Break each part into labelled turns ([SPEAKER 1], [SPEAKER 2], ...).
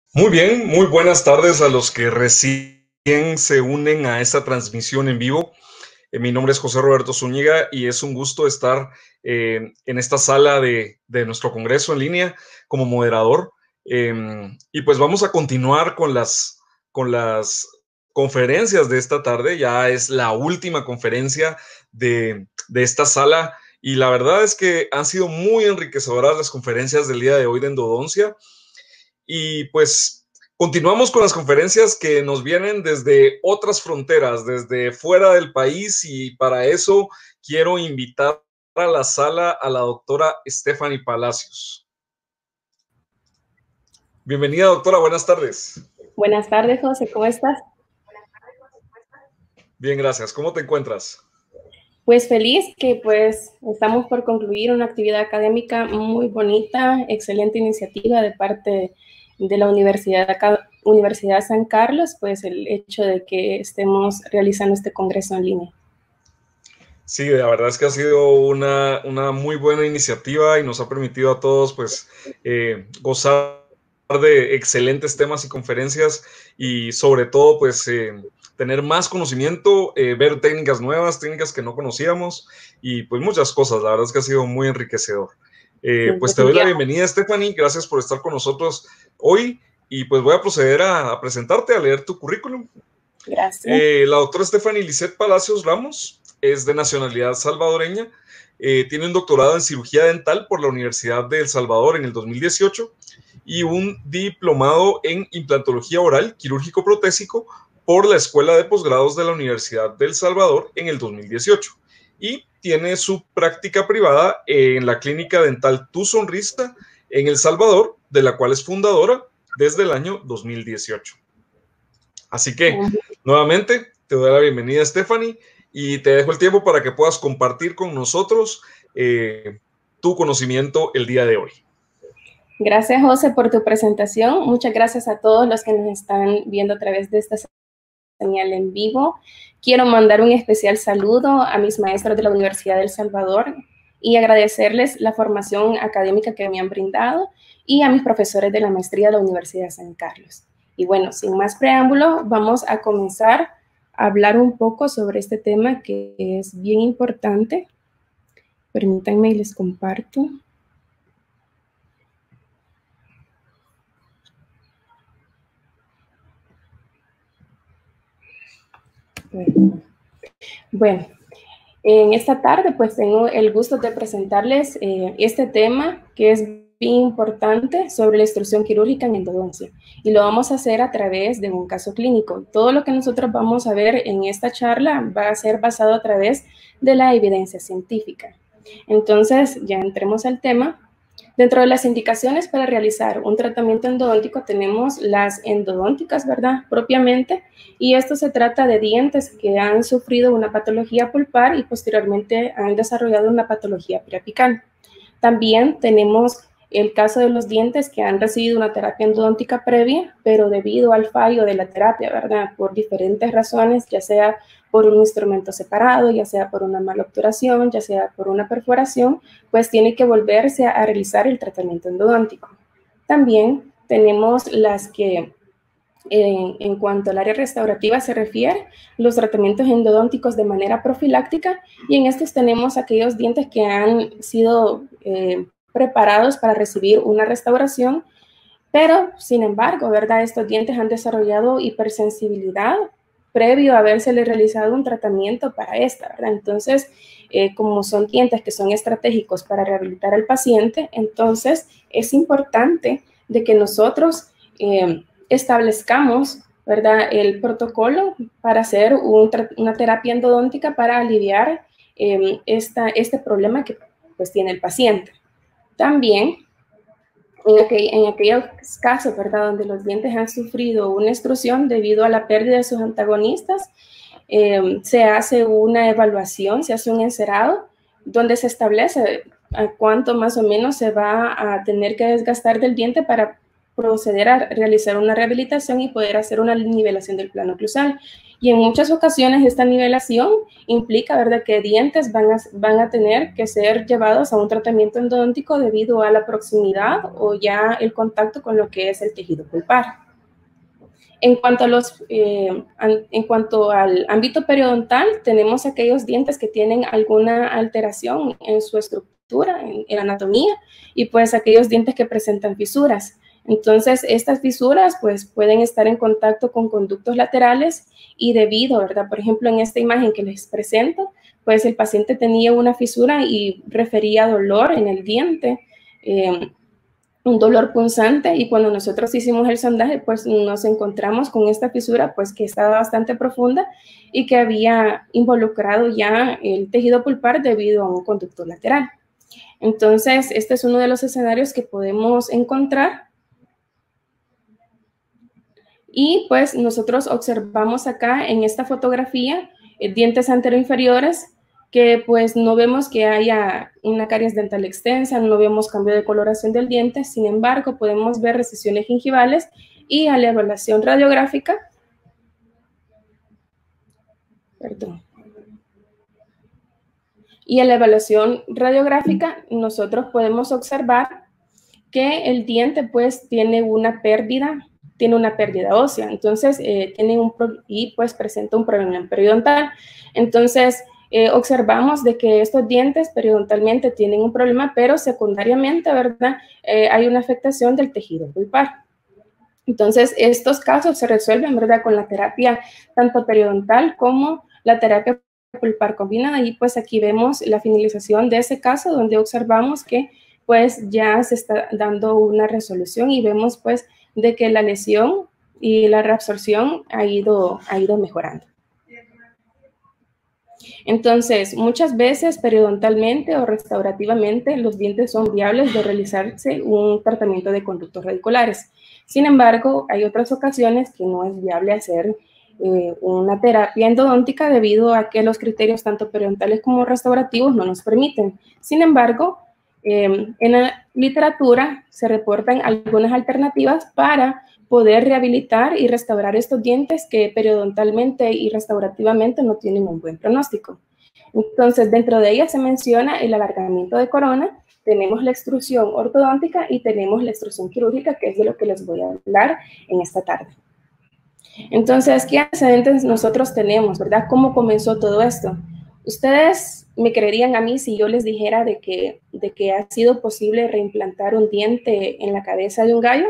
[SPEAKER 1] Muy bien, muy buenas tardes a los que recién se unen a esta transmisión en vivo. Mi nombre es José Roberto Zúñiga y es un gusto estar en esta sala de nuestro congreso en línea como moderador. Y pues vamos a continuar con las conferencias de esta tarde. Ya es la última conferencia de esta sala y la verdad es que han sido muy enriquecedoras las conferencias del día de hoy de endodoncia. Y pues continuamos con las conferencias que nos vienen desde otras fronteras, desde fuera del país, y para eso quiero invitar a la sala a la doctora Stephanie Palacios. Bienvenida, doctora, buenas tardes.
[SPEAKER 2] Buenas tardes, José, ¿cómo estás?
[SPEAKER 1] Bien, gracias. ¿Cómo te encuentras?
[SPEAKER 2] Pues feliz que pues estamos por concluir una actividad académica muy bonita, excelente iniciativa de parte de la Universidad San Carlos, pues el hecho de que estemos realizando este congreso en línea.
[SPEAKER 1] Sí, la verdad es que ha sido una muy buena iniciativa y nos ha permitido a todos pues gozar de excelentes temas y conferencias y sobre todo pues tener más conocimiento, ver técnicas nuevas, técnicas que no conocíamos y pues muchas cosas. La verdad es que ha sido muy enriquecedor.
[SPEAKER 2] Sí,
[SPEAKER 1] Pues te doy la
[SPEAKER 2] definitivamente.
[SPEAKER 1] bienvenida, Stephanie. Gracias por estar con nosotros hoy y pues voy a proceder a presentarte, a leer tu currículum.
[SPEAKER 2] Gracias.
[SPEAKER 1] La doctora Stephanie Lisset Palacios Ramos es de nacionalidad salvadoreña, tiene un doctorado en cirugía dental por la Universidad de El Salvador en el 2018 y un diplomado en implantología oral quirúrgico protésico por la Escuela de Posgrados de la Universidad de El Salvador en el 2018. Y tiene su práctica privada en la clínica dental Tu Sonrisa en El Salvador, de la cual es fundadora desde el año 2018. Así que, nuevamente, te doy la bienvenida, Stephanie, y te dejo el tiempo para que puedas compartir con nosotros tu conocimiento el día de hoy.
[SPEAKER 2] Gracias, José, por tu presentación. Muchas gracias a todos los que nos están viendo a través de esta señal en vivo. Quiero mandar un especial saludo a mis maestros de la Universidad de El Salvador y agradecerles la formación académica que me han brindado y a mis profesores de la maestría de la Universidad de San Carlos. Y bueno, sin más preámbulo, vamos a comenzar a hablar un poco sobre este tema que es bien importante. Permítanme y les comparto. Bueno, en esta tarde pues tengo el gusto de presentarles este tema que es bien importante sobre la extrusión quirúrgica en endodoncia y lo vamos a hacer a través de un caso clínico. Todo lo que nosotros vamos a ver en esta charla va a ser basado a través de la evidencia científica. Entonces ya entremos al tema. Dentro de las indicaciones para realizar un tratamiento endodóntico tenemos las endodónticas, ¿verdad? Propiamente, y esto se trata de dientes que han sufrido una patología pulpar y posteriormente han desarrollado una patología preapical. También tenemos el caso de los dientes que han recibido una terapia endodóntica previa, pero debido al fallo de la terapia, ¿verdad? Por diferentes razones, ya sea por un instrumento separado, ya sea por una mala obturación, ya sea por una perforación, pues tiene que volverse a realizar el tratamiento endodóntico. También tenemos las que en cuanto al área restaurativa se refiere, los tratamientos endodónticos de manera profiláctica, y en estos tenemos aquellos dientes que han sido preparados para recibir una restauración, pero sin embargo, ¿verdad? Estos dientes han desarrollado hipersensibilidad previo a habérsele realizado un tratamiento para esta, ¿verdad? Entonces, como son dientes que son estratégicos para rehabilitar al paciente, entonces es importante de que nosotros establezcamos, ¿verdad?, el protocolo para hacer una terapia endodóntica para aliviar este problema que pues tiene el paciente. También en aquellos casos, ¿verdad?, donde los dientes han sufrido una extrusión debido a la pérdida de sus antagonistas, se hace una evaluación, se hace un encerado, donde se establece a cuánto más o menos se va a tener que desgastar del diente para proceder a realizar una rehabilitación y poder hacer una nivelación del plano oclusal. Y en muchas ocasiones esta nivelación implica, ¿verdad?, que dientes van a tener que ser llevados a un tratamiento endodóntico debido a la proximidad o ya el contacto con lo que es el tejido pulpar. En cuanto al ámbito periodontal, tenemos aquellos dientes que tienen alguna alteración en su estructura, en la anatomía, y pues aquellos dientes que presentan fisuras. Entonces, estas fisuras pues pueden estar en contacto con conductos laterales y debido, ¿verdad? Por ejemplo, en esta imagen que les presento, pues el paciente tenía una fisura y refería dolor en el diente, un dolor punzante, y cuando nosotros hicimos el sondaje, pues nos encontramos con esta fisura, pues que estaba bastante profunda y que había involucrado ya el tejido pulpar debido a un conducto lateral. Entonces, este es uno de los escenarios que podemos encontrar. Y pues nosotros observamos acá en esta fotografía dientes anteroinferiores que pues no vemos que haya una caries dental extensa, no vemos cambio de coloración del diente, sin embargo podemos ver recesiones gingivales y a la evaluación radiográfica, nosotros podemos observar que el diente pues tiene una pérdida ósea, entonces y pues presenta un problema periodontal. Entonces observamos de que estos dientes periodontalmente tienen un problema, pero secundariamente, ¿verdad? Hay una afectación del tejido pulpar. Entonces estos casos se resuelven, ¿verdad?, con la terapia tanto periodontal como la terapia pulpar combinada, y pues aquí vemos la finalización de ese caso donde observamos que pues ya se está dando una resolución y vemos pues de que la lesión y la reabsorción ha ido mejorando. Entonces, muchas veces periodontalmente o restaurativamente los dientes son viables de realizarse un tratamiento de conductos radiculares. Sin embargo, hay otras ocasiones que no es viable hacer una terapia endodóntica debido a que los criterios tanto periodontales como restaurativos no nos permiten. Sin embargo, en la literatura se reportan algunas alternativas para poder rehabilitar y restaurar estos dientes que periodontalmente y restaurativamente no tienen un buen pronóstico. Entonces, dentro de ellas se menciona el alargamiento de corona, tenemos la extrusión ortodóntica y tenemos la extrusión quirúrgica, que es de lo que les voy a hablar en esta tarde. Entonces, ¿qué antecedentes nosotros tenemos, verdad? ¿Cómo comenzó todo esto? ¿Ustedes me creerían a mí si yo les dijera de que ha sido posible reimplantar un diente en la cabeza de un gallo?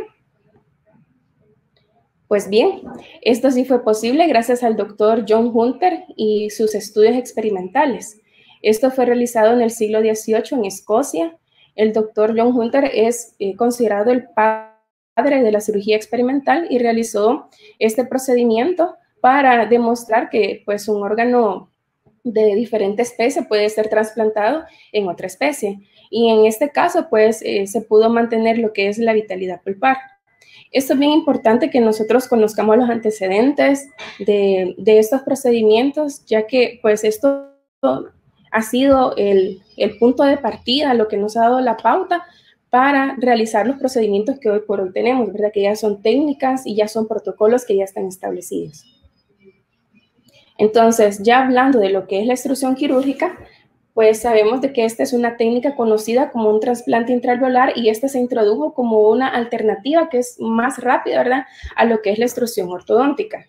[SPEAKER 2] Pues bien, esto sí fue posible gracias al doctor John Hunter y sus estudios experimentales. Esto fue realizado en el siglo XVIII en Escocia. El doctor John Hunter es considerado el padre de la cirugía experimental y realizó este procedimiento para demostrar que pues, un órgano de diferente especie puede ser trasplantado en otra especie. Y en este caso, pues, se pudo mantener lo que es la vitalidad pulpar. Esto es bien importante que nosotros conozcamos los antecedentes de estos procedimientos, ya que pues esto ha sido el punto de partida, lo que nos ha dado la pauta para realizar los procedimientos que hoy por hoy tenemos, ¿verdad? Que ya son técnicas y ya son protocolos que ya están establecidos. Entonces, ya hablando de lo que es la extrusión quirúrgica, pues sabemos de que esta es una técnica conocida como un trasplante intraalveolar y esta se introdujo como una alternativa que es más rápida, ¿verdad?, a lo que es la extrusión ortodóntica.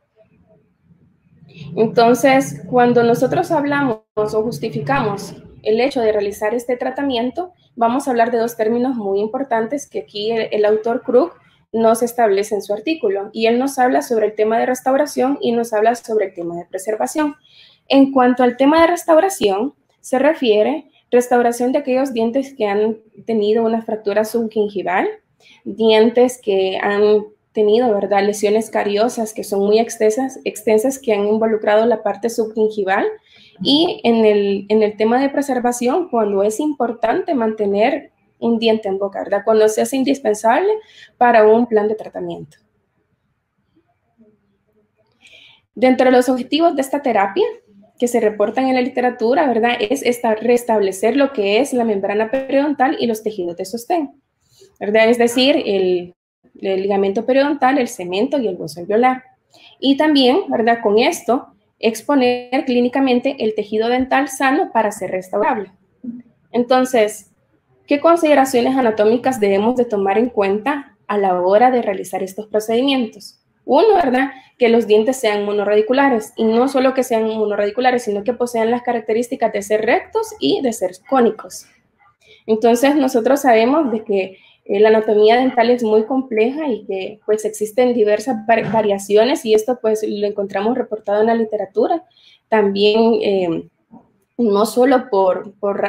[SPEAKER 2] Entonces, cuando nosotros hablamos o justificamos el hecho de realizar este tratamiento, vamos a hablar de dos términos muy importantes que aquí el autor Krug nos establece en su artículo, y él nos habla sobre el tema de restauración y nos habla sobre el tema de preservación. En cuanto al tema de restauración, se refiere restauración de aquellos dientes que han tenido una fractura subgingival, dientes que han tenido, ¿verdad?, lesiones cariosas que son muy extensas que han involucrado la parte subgingival, y en el tema de preservación, cuando es importante mantener un diente en boca, ¿verdad?, cuando se hace indispensable para un plan de tratamiento. Dentro de los objetivos de esta terapia que se reportan en la literatura, ¿verdad?, es restablecer lo que es la membrana periodontal y los tejidos de sostén, ¿verdad?, es decir, el ligamento periodontal, el cemento y el hueso alveolar. Y también, ¿verdad? Con esto, exponer clínicamente el tejido dental sano para ser restaurable. Entonces, ¿qué consideraciones anatómicas debemos de tomar en cuenta a la hora de realizar estos procedimientos? Uno, ¿verdad? Que los dientes sean monorradiculares, y no solo que sean monorradiculares, sino que posean las características de ser rectos y de ser cónicos. Entonces, nosotros sabemos de que la anatomía dental es muy compleja y que pues existen diversas variaciones, y esto pues lo encontramos reportado en la literatura. También no solo por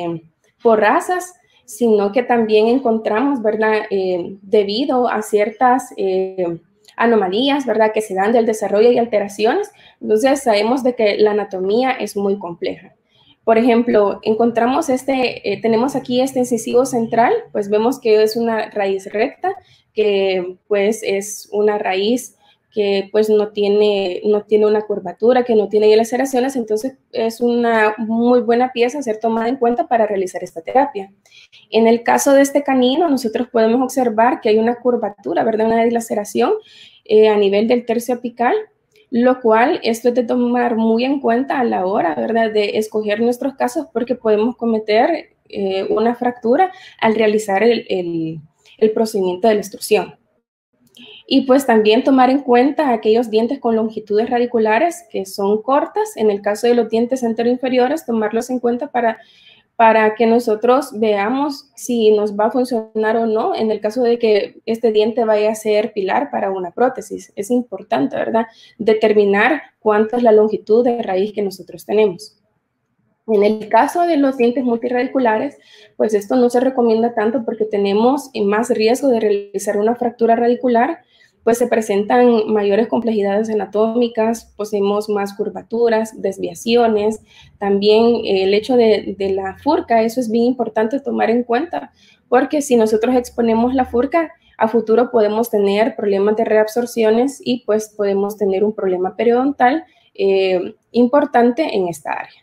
[SPEAKER 2] razas, sino que también encontramos, ¿verdad? Debido a ciertas anomalías, ¿verdad? Que se dan del desarrollo y alteraciones. Entonces sabemos de que la anatomía es muy compleja. Por ejemplo, encontramos tenemos aquí este incisivo central, pues vemos que es una raíz recta, que pues es una raíz que pues no tiene una curvatura, que no tiene laceraciones, entonces es una muy buena pieza a ser tomada en cuenta para realizar esta terapia. En el caso de este canino, nosotros podemos observar que hay una curvatura, ¿verdad? Una dilaceración a nivel del tercio apical, lo cual esto es de tomar muy en cuenta a la hora, ¿verdad?, de escoger nuestros casos, porque podemos cometer una fractura al realizar el procedimiento de la extrusión. Y pues también tomar en cuenta aquellos dientes con longitudes radiculares que son cortas. En el caso de los dientes anteroinferiores, tomarlos en cuenta para que nosotros veamos si nos va a funcionar o no en el caso de que este diente vaya a ser pilar para una prótesis. Es importante, ¿verdad?, determinar cuánta es la longitud de raíz que nosotros tenemos. En el caso de los dientes multirradiculares, pues esto no se recomienda tanto porque tenemos más riesgo de realizar una fractura radicular, pues se presentan mayores complejidades anatómicas, poseemos más curvaturas, desviaciones, también el hecho de la furca, eso es bien importante tomar en cuenta, porque si nosotros exponemos la furca, a futuro podemos tener problemas de reabsorciones y pues podemos tener un problema periodontal importante en esta área.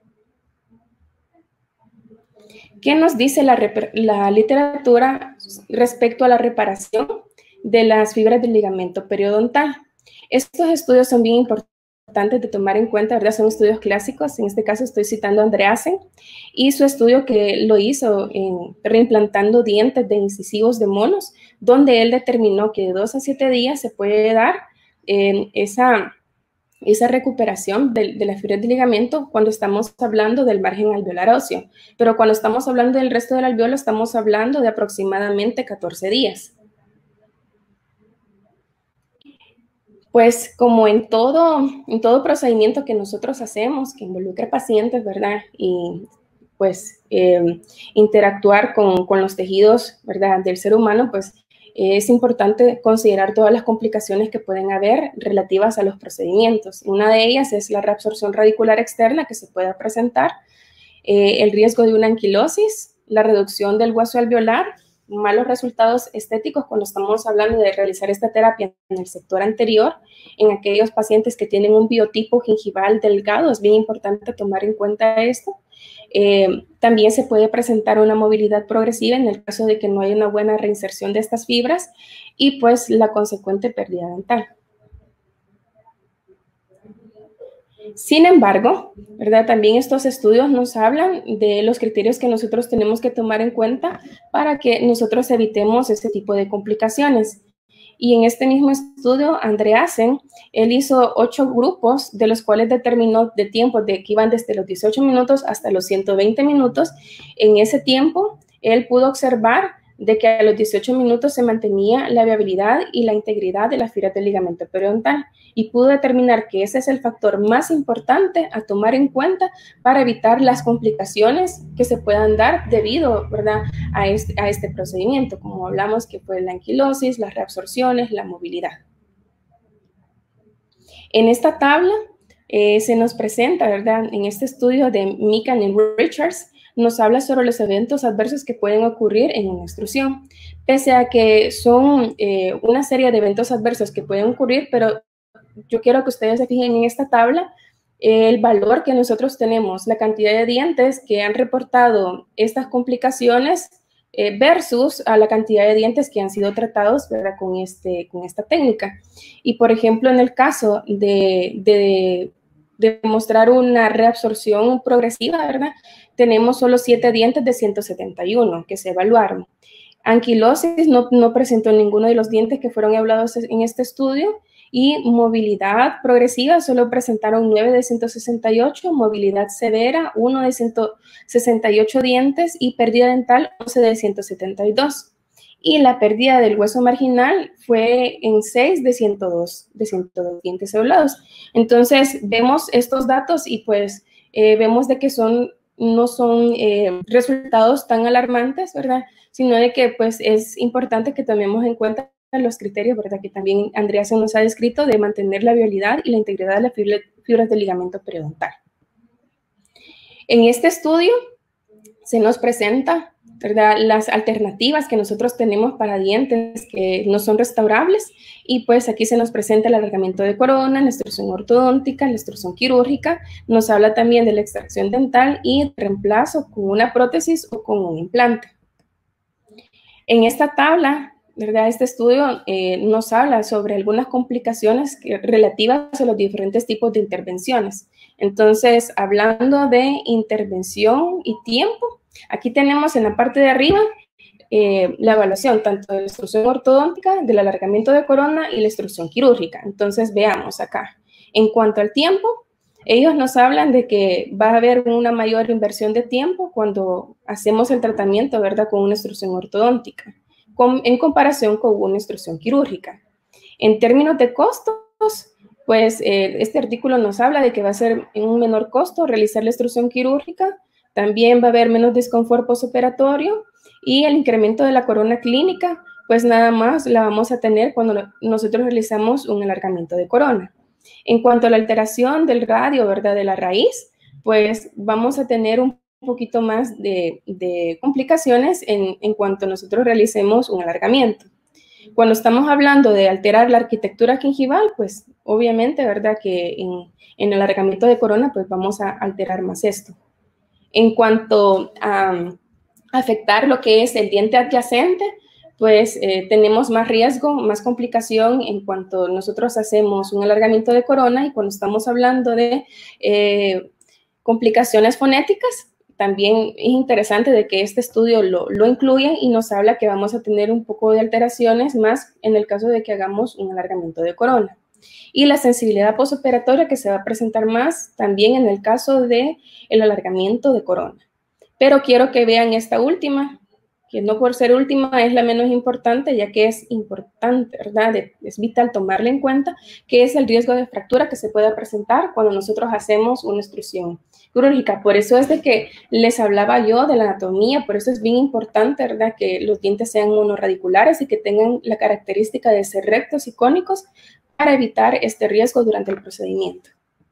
[SPEAKER 2] ¿Qué nos dice la literatura respecto a la reparación de las fibras del ligamento periodontal? Estos estudios son bien importantes de tomar en cuenta, ¿verdad? Son estudios clásicos. En este caso estoy citando a Andreasen y su estudio que lo hizo reimplantando dientes de incisivos de monos, donde él determinó que de 2 a 7 días se puede dar esa recuperación de las fibras de ligamento cuando estamos hablando del margen alveolar óseo. Pero cuando estamos hablando del resto del alveolo, estamos hablando de aproximadamente 14 días. Pues como en todo procedimiento que nosotros hacemos, que involucra pacientes, ¿verdad? Y pues interactuar con los tejidos, ¿verdad?, del ser humano, pues es importante considerar todas las complicaciones que pueden haber relativas a los procedimientos. Una de ellas es la reabsorción radicular externa que se pueda presentar, el riesgo de una anquilosis, la reducción del hueso alveolar, malos resultados estéticos cuando estamos hablando de realizar esta terapia en el sector anterior, en aquellos pacientes que tienen un biotipo gingival delgado, es bien importante tomar en cuenta esto. También se puede presentar una movilidad progresiva en el caso de que no haya una buena reinserción de estas fibras y pues la consecuente pérdida dental. Sin embargo, ¿verdad?, también estos estudios nos hablan de los criterios que nosotros tenemos que tomar en cuenta para que nosotros evitemos este tipo de complicaciones. Y en este mismo estudio, Andreasen, él hizo 8 grupos, de los cuales determinó de tiempos que iban desde los 18 minutos hasta los 120 minutos. En ese tiempo, él pudo observar de que a los 18 minutos se mantenía la viabilidad y la integridad de las fibras del ligamento periodontal y pudo determinar que ese es el factor más importante a tomar en cuenta para evitar las complicaciones que se puedan dar debido, ¿verdad?, a este procedimiento, como hablamos que fue la anquilosis, las reabsorciones, la movilidad. En esta tabla se nos presenta, ¿verdad?, en este estudio de Meekan y Richards, nos habla sobre los eventos adversos que pueden ocurrir en una extrusión, pese a que son una serie de eventos adversos que pueden ocurrir, pero yo quiero que ustedes se fijen en esta tabla el valor que nosotros tenemos, la cantidad de dientes que han reportado estas complicaciones versus a la cantidad de dientes que han sido tratados, ¿verdad? Con esta técnica. Y, por ejemplo, en el caso de mostrar una reabsorción progresiva, ¿verdad? Tenemos solo 7 dientes de 171 que se evaluaron. Anquilosis no presentó ninguno de los dientes que fueron evaluados en este estudio, y movilidad progresiva solo presentaron 9 de 168, movilidad severa 1 de 168 dientes y pérdida dental 11 de 172. Y la pérdida del hueso marginal fue en 6 de 102 dientes evaluados. Entonces, vemos estos datos y pues vemos de que no son resultados tan alarmantes, ¿verdad? Sino de que pues es importante que tomemos en cuenta los criterios, ¿verdad? Que también Andrea se nos ha descrito, de mantener la viabilidad y la integridad de las fibras del ligamento periodontal. En este estudio se nos presenta, ¿verdad?, las alternativas que nosotros tenemos para dientes que no son restaurables, y pues aquí se nos presenta el alargamiento de corona, la extrusión ortodóntica, la extrusión quirúrgica, nos habla también de la extracción dental y reemplazo con una prótesis o con un implante. En esta tabla, ¿verdad?, este estudio nos habla sobre algunas complicaciones relativas a los diferentes tipos de intervenciones. Entonces, hablando de intervención y tiempo, aquí tenemos en la parte de arriba la evaluación tanto de la extrusión ortodóntica, del alargamiento de corona y la extrusión quirúrgica. Entonces, veamos acá. En cuanto al tiempo, ellos nos hablan de que va a haber una mayor inversión de tiempo cuando hacemos el tratamiento, ¿verdad?, con una extrusión ortodóntica, en comparación con una extrusión quirúrgica. En términos de costos, pues este artículo nos habla de que va a ser en un menor costo realizar la extrusión quirúrgica, también va a haber menos desconfort postoperatorio, y el incremento de la corona clínica, pues nada más la vamos a tener cuando nosotros realizamos un alargamiento de corona. En cuanto a la alteración del radio, ¿verdad?, de la raíz, pues vamos a tener un poquito más de complicaciones en cuanto nosotros realicemos un alargamiento. Cuando estamos hablando de alterar la arquitectura gingival, pues obviamente, ¿verdad?, que en el alargamiento de corona, pues vamos a alterar más esto. En cuanto a afectar lo que es el diente adyacente, pues tenemos más riesgo, más complicación en cuanto nosotros hacemos un alargamiento de corona, y cuando estamos hablando de complicaciones fonéticas, también es interesante de que este estudio lo incluye y nos habla que vamos a tener un poco de alteraciones más en el caso de que hagamos un alargamiento de corona. Y la sensibilidad postoperatoria, que se va a presentar más también en el caso del alargamiento de corona. Pero quiero que vean esta última, que no por ser última es la menos importante, ya que es importante, ¿verdad? Es vital tomarla en cuenta, que es el riesgo de fractura que se puede presentar cuando nosotros hacemos una extrusión quirúrgica. Por eso es de que les hablaba yo de la anatomía, por eso es bien importante, ¿verdad?, que los dientes sean monorradiculares y que tengan la característica de ser rectos y cónicos para evitar este riesgo durante el procedimiento.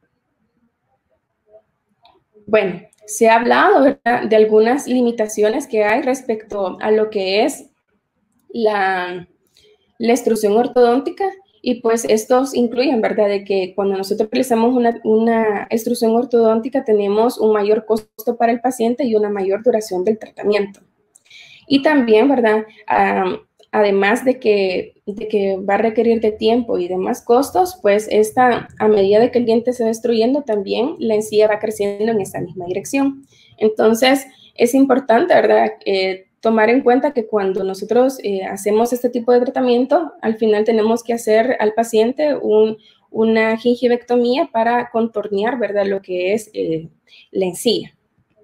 [SPEAKER 2] Bueno, se ha hablado, ¿verdad?, de algunas limitaciones que hay respecto a lo que es la extrusión ortodóntica, y pues estos incluyen, ¿verdad?, de que cuando nosotros realizamos una extrusión ortodóntica tenemos un mayor costo para el paciente y una mayor duración del tratamiento. Y también, ¿verdad?, además de que va a requerir de tiempo y demás costos, pues a medida de que el diente se va destruyendo, también la encía va creciendo en esa misma dirección. Entonces, es importante, ¿verdad?, tomar en cuenta que cuando nosotros hacemos este tipo de tratamiento, al final tenemos que hacer al paciente una gingivectomía para contornear, ¿verdad?, lo que es la encía.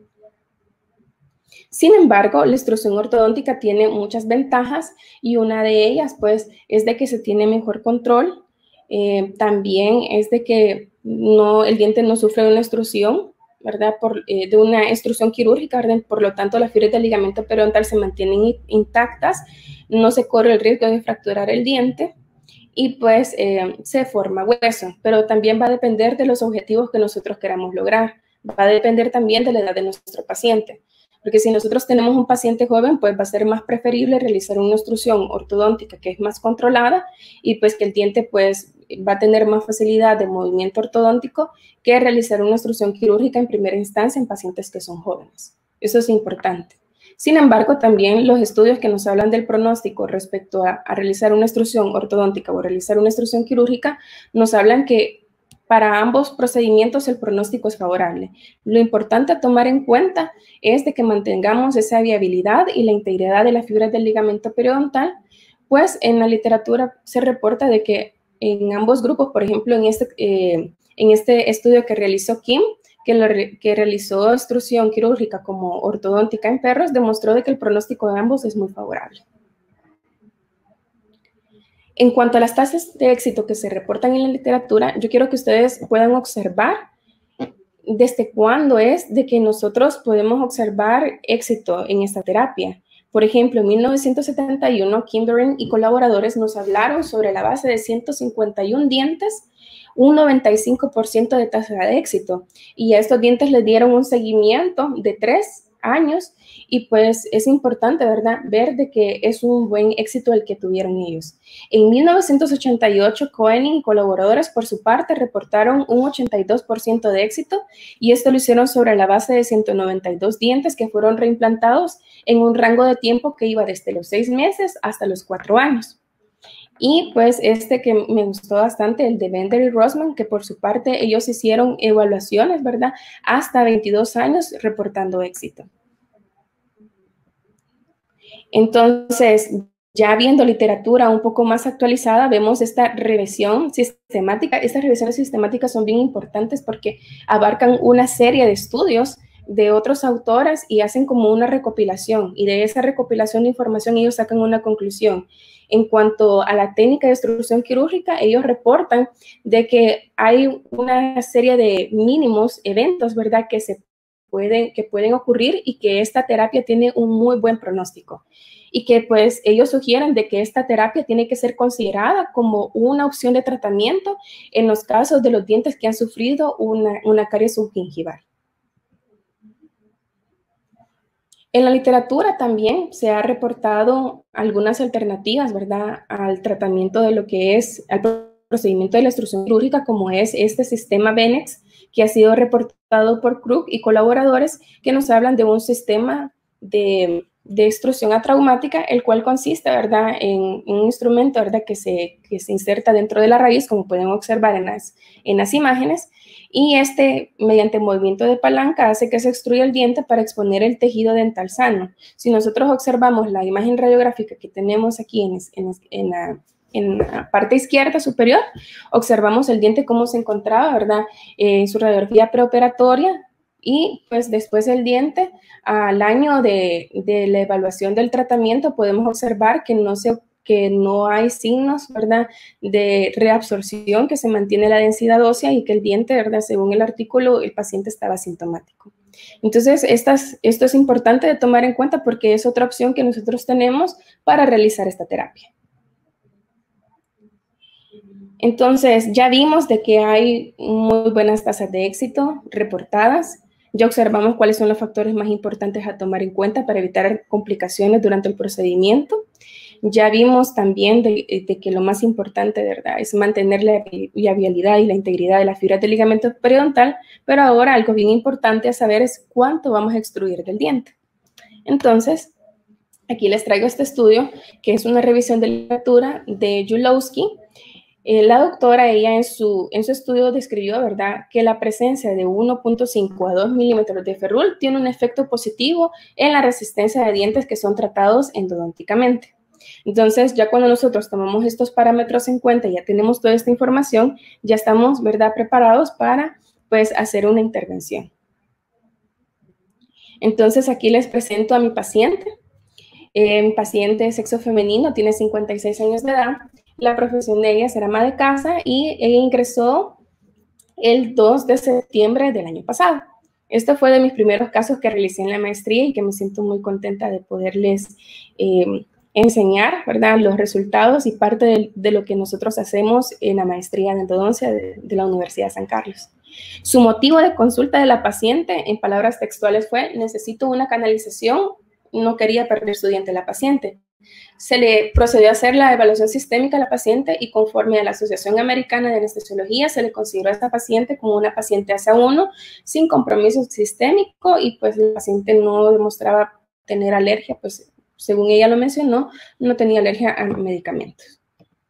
[SPEAKER 2] Sin embargo, la extrusión ortodóntica tiene muchas ventajas, y una de ellas, pues, es de que se tiene mejor control. También es de que el diente no sufre de una extrusión, ¿verdad?, de una extrusión quirúrgica, ¿verdad? Por lo tanto, las fibras del ligamento periodontal se mantienen intactas, no se corre el riesgo de fracturar el diente, y pues se forma hueso. Pero también va a depender de los objetivos que nosotros queramos lograr. Va a depender también de la edad de nuestro paciente. Porque si nosotros tenemos un paciente joven, pues va a ser más preferible realizar una extrusión ortodóntica que es más controlada, y pues que el diente pues va a tener más facilidad de movimiento ortodóntico que realizar una extrusión quirúrgica en primera instancia en pacientes que son jóvenes. Eso es importante. Sin embargo, también los estudios que nos hablan del pronóstico respecto a realizar una extrusión ortodóntica o realizar una extrusión quirúrgica, nos hablan que para ambos procedimientos el pronóstico es favorable. Lo importante a tomar en cuenta es de que mantengamos esa viabilidad y la integridad de las fibras del ligamento periodontal, pues en la literatura se reporta de que en ambos grupos, por ejemplo, en este estudio que realizó Kim, que realizó extrusión quirúrgica como ortodóntica en perros, demostró de que el pronóstico de ambos es muy favorable. En cuanto a las tasas de éxito que se reportan en la literatura, yo quiero que ustedes puedan observar desde cuándo es de que nosotros podemos observar éxito en esta terapia. Por ejemplo, en 1971, Kimberin y colaboradores nos hablaron sobre la base de 151 dientes, un 95% de tasa de éxito. Y a estos dientes les dieron un seguimiento de 3 años y pues es importante, ¿verdad?, ver de que es un buen éxito el que tuvieron ellos. En 1988, Cohen y colaboradores por su parte reportaron un 82% de éxito y esto lo hicieron sobre la base de 192 dientes que fueron reimplantados en un rango de tiempo que iba desde los 6 meses hasta los 4 años. Y pues este que me gustó bastante, el de Bender y Rossman, que por su parte ellos hicieron evaluaciones, ¿verdad?, hasta 22 años reportando éxito. Entonces, ya viendo literatura un poco más actualizada, vemos esta revisión sistemática. Estas revisiones sistemáticas son bien importantes porque abarcan una serie de estudios de otros autores y hacen como una recopilación. Y de esa recopilación de información ellos sacan una conclusión. En cuanto a la técnica de extrusión quirúrgica, ellos reportan de que hay una serie de mínimos eventos, ¿verdad?, que pueden ocurrir y que esta terapia tiene un muy buen pronóstico. Y que pues ellos sugieren de que esta terapia tiene que ser considerada como una opción de tratamiento en los casos de los dientes que han sufrido una caries subgingival. En la literatura también se ha reportado algunas alternativas, ¿verdad?, al tratamiento de lo que es el procedimiento de la extrusión quirúrgica, como es este sistema Benex, que ha sido reportado por Krug y colaboradores, que nos hablan de un sistema de extrusión atraumática, el cual consiste, ¿verdad?, en un instrumento, ¿verdad?, que se inserta dentro de la raíz, como pueden observar en las imágenes, y mediante movimiento de palanca, hace que se extruya el diente para exponer el tejido dental sano. Si nosotros observamos la imagen radiográfica que tenemos aquí en la parte izquierda superior, observamos el diente cómo se encontraba, ¿verdad?, en su radiografía preoperatoria, y pues después del diente, al año de la evaluación del tratamiento, podemos observar que no hay signos, ¿verdad?, de reabsorción, que se mantiene la densidad ósea y que el diente, ¿verdad?, según el artículo, el paciente estaba asintomático. Entonces, esto es importante de tomar en cuenta porque es otra opción que nosotros tenemos para realizar esta terapia. Entonces, ya vimos de que hay muy buenas tasas de éxito reportadas. Ya observamos cuáles son los factores más importantes a tomar en cuenta para evitar complicaciones durante el procedimiento. Ya vimos también de que lo más importante, ¿verdad?, es mantener la viabilidad y la integridad de las fibras del ligamento periodontal, pero ahora algo bien importante a saber es cuánto vamos a extruir del diente. Entonces, aquí les traigo este estudio, que es una revisión de literatura de Julowski. La doctora, ella en su estudio describió, ¿verdad?, que la presencia de 1.5 a 2 milímetros de ferrul tiene un efecto positivo en la resistencia de dientes que son tratados endodonticamente. Entonces, ya cuando nosotros tomamos estos parámetros en cuenta y ya tenemos toda esta información, ya estamos, ¿verdad?, preparados para, pues, hacer una intervención. Entonces, aquí les presento a mi paciente. Mi paciente de sexo femenino, tiene 56 años de edad. La profesión de ella es ama de casa y ella ingresó el 2 de septiembre del año pasado. Este fue de mis primeros casos que realicé en la maestría y que me siento muy contenta de poderles enseñar, ¿verdad?, los resultados y parte de lo que nosotros hacemos en la maestría de endodoncia de la Universidad de San Carlos. Su motivo de consulta de la paciente, en palabras textuales, fue: necesito una canalización, no quería perder su diente la paciente. Se le procedió a hacer la evaluación sistémica a la paciente y conforme a la Asociación Americana de Anestesiología se le consideró a esta paciente como una paciente ASA 1 sin compromiso sistémico y pues la paciente no demostraba tener alergia, pues según ella lo mencionó, no tenía alergia a medicamentos.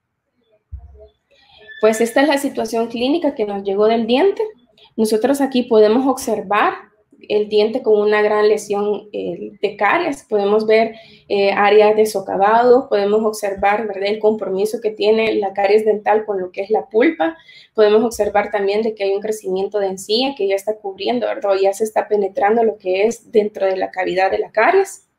[SPEAKER 2] Pues esta es la situación clínica que nos llegó del diente. Nosotros aquí podemos observar el diente con una gran lesión de caries, podemos ver áreas de socavado, podemos observar, ¿verdad?, el compromiso que tiene la caries dental con lo que es la pulpa, podemos observar también de que hay un crecimiento de encía que ya está cubriendo, ¿verdad?, ya se está penetrando lo que es dentro de la cavidad de la caries.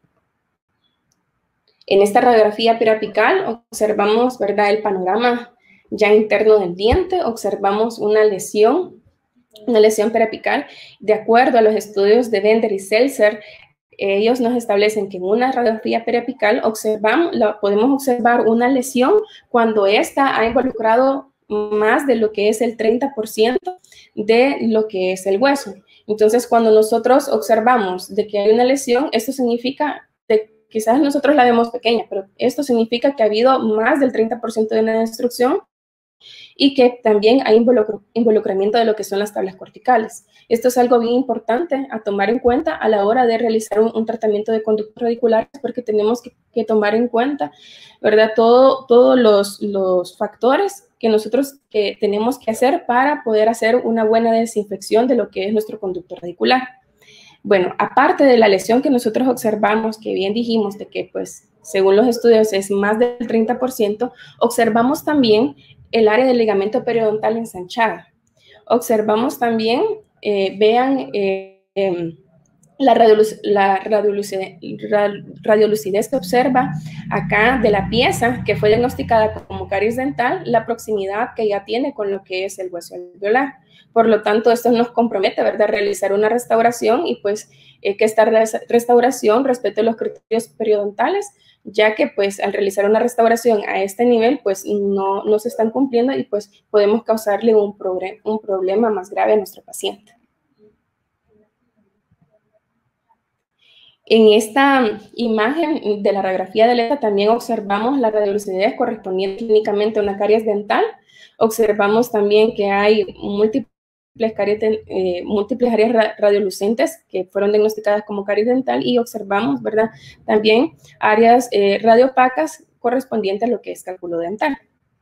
[SPEAKER 2] En esta radiografía periapical observamos, ¿verdad?, el panorama ya interno del diente, observamos una lesión periapical. De acuerdo a los estudios de Bender y Seltzer, ellos nos establecen que en una radiografía periapical podemos observar una lesión cuando ésta ha involucrado más de lo que es el 30% de lo que es el hueso. Entonces, cuando nosotros observamos de que hay una lesión, esto significa, quizás nosotros la vemos pequeña, pero esto significa que ha habido más del 30% de una destrucción y que también hay involucramiento de lo que son las tablas corticales. Esto es algo bien importante a tomar en cuenta a la hora de realizar un tratamiento de conductos radiculares, porque tenemos que tomar en cuenta, ¿verdad?, todos los factores que nosotros tenemos que hacer para poder hacer una buena desinfección de lo que es nuestro conducto radicular. Bueno, aparte de la lesión que nosotros observamos, que bien dijimos de que, pues, según los estudios es más del 30%, observamos también el área del ligamento periodontal ensanchada. Observamos también, vean, la radiolucidez que observa acá de la pieza que fue diagnosticada como caries dental, la proximidad que ya tiene con lo que es el hueso alveolar. Por lo tanto, esto nos compromete, ¿verdad?, a realizar una restauración y pues que esta restauración respete los criterios periodontales, ya que pues al realizar una restauración a este nivel pues no se están cumpliendo y pues podemos causarle un problema más grave a nuestro paciente. En esta imagen de la radiografía de Leta también observamos la radiolucidez correspondiente clínicamente a una caries dental. Observamos también que hay múltiples áreas radiolucentes que fueron diagnosticadas como caries dental y observamos, ¿verdad?, también áreas radiopacas correspondientes a lo que es cálculo dental.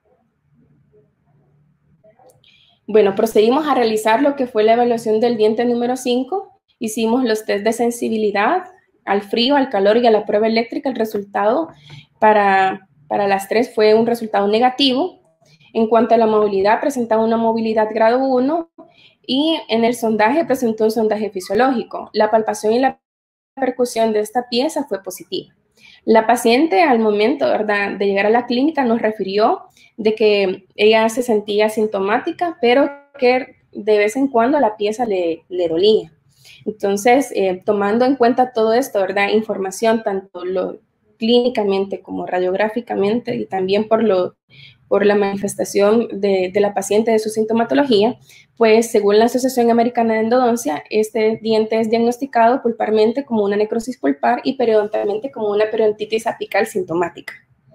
[SPEAKER 2] Bueno, procedimos a realizar lo que fue la evaluación del diente número 5. Hicimos los test de sensibilidad al frío, al calor y a la prueba eléctrica. El resultado para las tres fue un resultado negativo. En cuanto a la movilidad, presentaba una movilidad grado 1 y en el sondaje presentó un sondaje fisiológico. La palpación y la percusión de esta pieza fue positiva. La paciente al momento, ¿verdad?, de llegar a la clínica nos refirió de que ella se sentía asintomática, pero que de vez en cuando la pieza le dolía. Entonces, tomando en cuenta todo esto, ¿verdad?, información tanto clínicamente como radiográficamente y también por la manifestación de la paciente de su sintomatología, pues según la Asociación Americana de Endodoncia, este diente es diagnosticado pulparmente como una necrosis pulpar y periodontalmente como una periodontitis apical sintomática.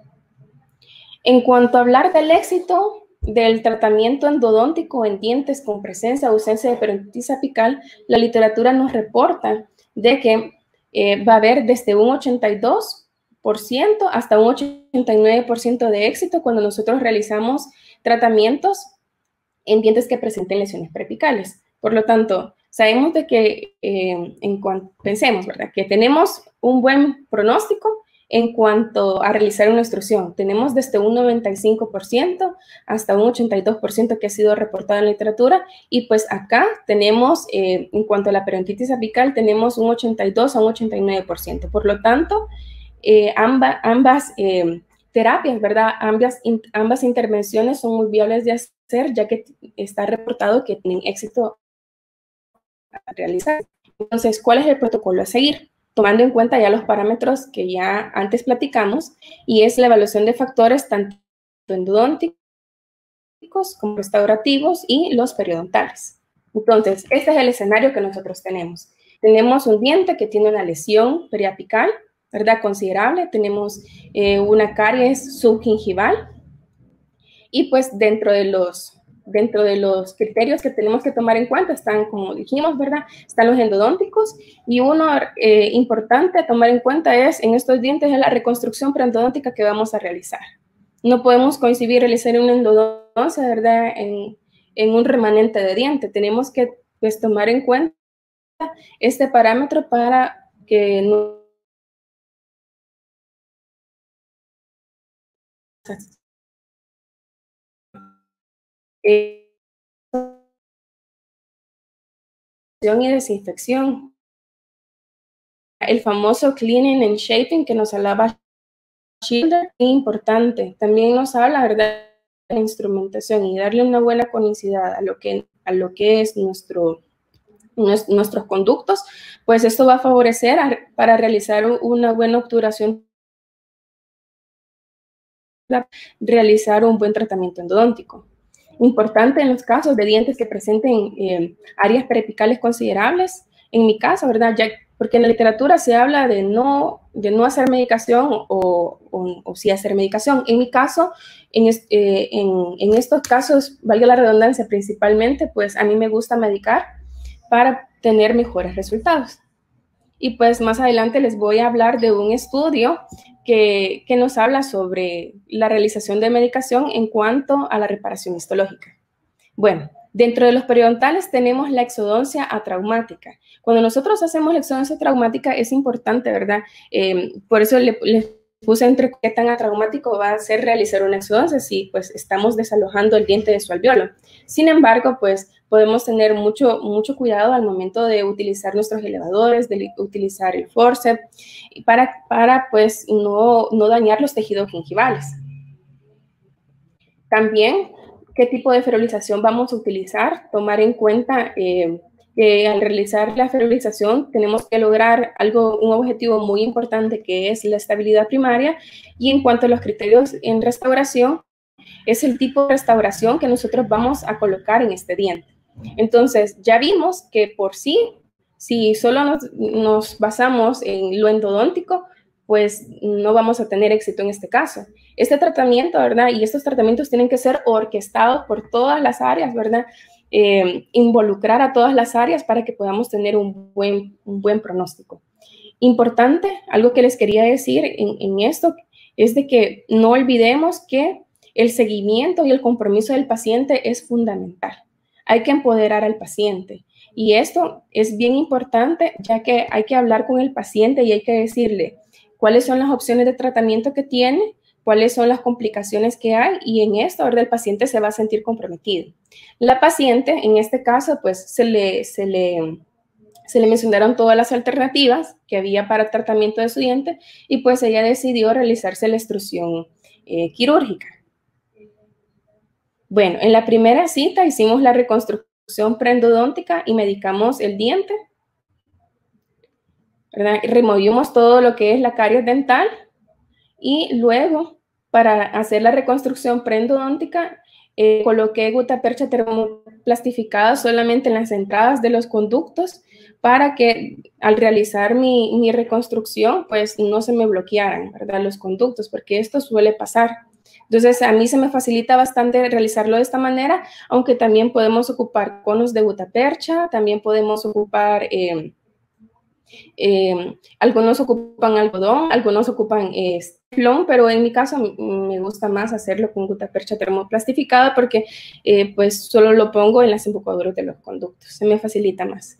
[SPEAKER 2] En cuanto a hablar del éxito del tratamiento endodóntico en dientes con presencia o ausencia de periodontitis apical, la literatura nos reporta de que va a haber desde un 82% hasta un 89% de éxito cuando nosotros realizamos tratamientos en dientes que presenten lesiones preapicales. Por lo tanto, sabemos de que pensemos, ¿verdad?, que tenemos un buen pronóstico en cuanto a realizar una extrusión. Tenemos desde un 95% hasta un 82% que ha sido reportado en la literatura y pues acá tenemos, en cuanto a la periodontitis apical, tenemos un 82 a un 89%. Por lo tanto, ambas terapias, ¿verdad?, ambas intervenciones son muy viables de hacer, ya que está reportado que tienen éxito a realizar. Entonces, ¿cuál es el protocolo a seguir? Tomando en cuenta ya los parámetros que ya antes platicamos, y es la evaluación de factores tanto endodónticos como restaurativos y los periodontales. Entonces, este es el escenario que nosotros tenemos. Tenemos un diente que tiene una lesión periapical, ¿verdad?, considerable. Tenemos una caries subgingival y pues dentro de los dentro de los criterios que tenemos que tomar en cuenta están, como dijimos, ¿verdad? Están los endodónticos, y uno importante a tomar en cuenta en estos dientes es la reconstrucción preendodóntica que vamos a realizar. No podemos coincidir realizar una endodoncia, ¿verdad?, en un remanente de diente. Tenemos que, pues, tomar en cuenta este parámetro para que no y desinfección. El famoso cleaning and shaping que nos hablaba Schiller es importante. También nos habla, ¿verdad?, de la instrumentación y darle una buena conicidad a lo que es nuestros conductos, pues esto va a favorecer para realizar una buena obturación, realizar un buen tratamiento endodóntico. Importante en los casos de dientes que presenten áreas periapicales considerables. En mi caso, ¿verdad?, ya, porque en la literatura se habla de no hacer medicación o sí hacer medicación. En mi caso, en estos casos, valga la redundancia, principalmente, pues a mí me gusta medicar para tener mejores resultados. Y pues más adelante les voy a hablar de un estudio que nos habla sobre la realización de medicación en cuanto a la reparación histológica. Bueno, dentro de los periodontales tenemos la exodoncia atraumática. Cuando nosotros hacemos la exodoncia traumática es importante, ¿verdad? Por eso les puse entre qué tan atraumático va a ser realizar una exodoncia si pues estamos desalojando el diente de su alveolo. Sin embargo, pues podemos tener mucho cuidado al momento de utilizar nuestros elevadores, de utilizar el forceps, para pues no dañar los tejidos gingivales. También, ¿qué tipo de ferrulización vamos a utilizar? Tomar en cuenta que al realizar la ferrulización tenemos que lograr un objetivo muy importante, que es la estabilidad primaria. Y en cuanto a los criterios en restauración, es el tipo de restauración que nosotros vamos a colocar en este diente. Entonces, ya vimos que por sí, si solo nos basamos en lo endodóntico, pues no vamos a tener éxito en este caso. Este tratamiento, ¿verdad? Y estos tratamientos tienen que ser orquestados por todas las áreas, ¿verdad? Involucrar a todas las áreas para que podamos tener un buen pronóstico. Importante, algo que les quería decir en esto, es de que no olvidemos que el seguimiento y el compromiso del paciente es fundamental. Hay que empoderar al paciente. Y esto es bien importante, ya que hay que hablar con el paciente y hay que decirle cuáles son las opciones de tratamiento que tiene, cuáles son las complicaciones que hay, y en esto, ¿verdad?, el paciente se va a sentir comprometido. La paciente, en este caso, pues se le mencionaron todas las alternativas que había para el tratamiento de su diente, y pues ella decidió realizarse la extrusión quirúrgica. Bueno, en la primera cita hicimos la reconstrucción preendodóntica y medicamos el diente, ¿verdad? Removimos todo lo que es la caries dental, y luego, para hacer la reconstrucción preendodóntica, coloqué gutapercha termoplastificada solamente en las entradas de los conductos para que al realizar mi reconstrucción, pues no se me bloquearan, ¿verdad?, los conductos, porque esto suele pasar. Entonces, a mí se me facilita bastante realizarlo de esta manera, aunque también podemos ocupar conos de gutapercha, también podemos ocupar, algunos ocupan algodón, algunos ocupan teflón, pero en mi caso me gusta más hacerlo con gutapercha termoplastificada porque pues solo lo pongo en las embocaduras de los conductos, se me facilita más.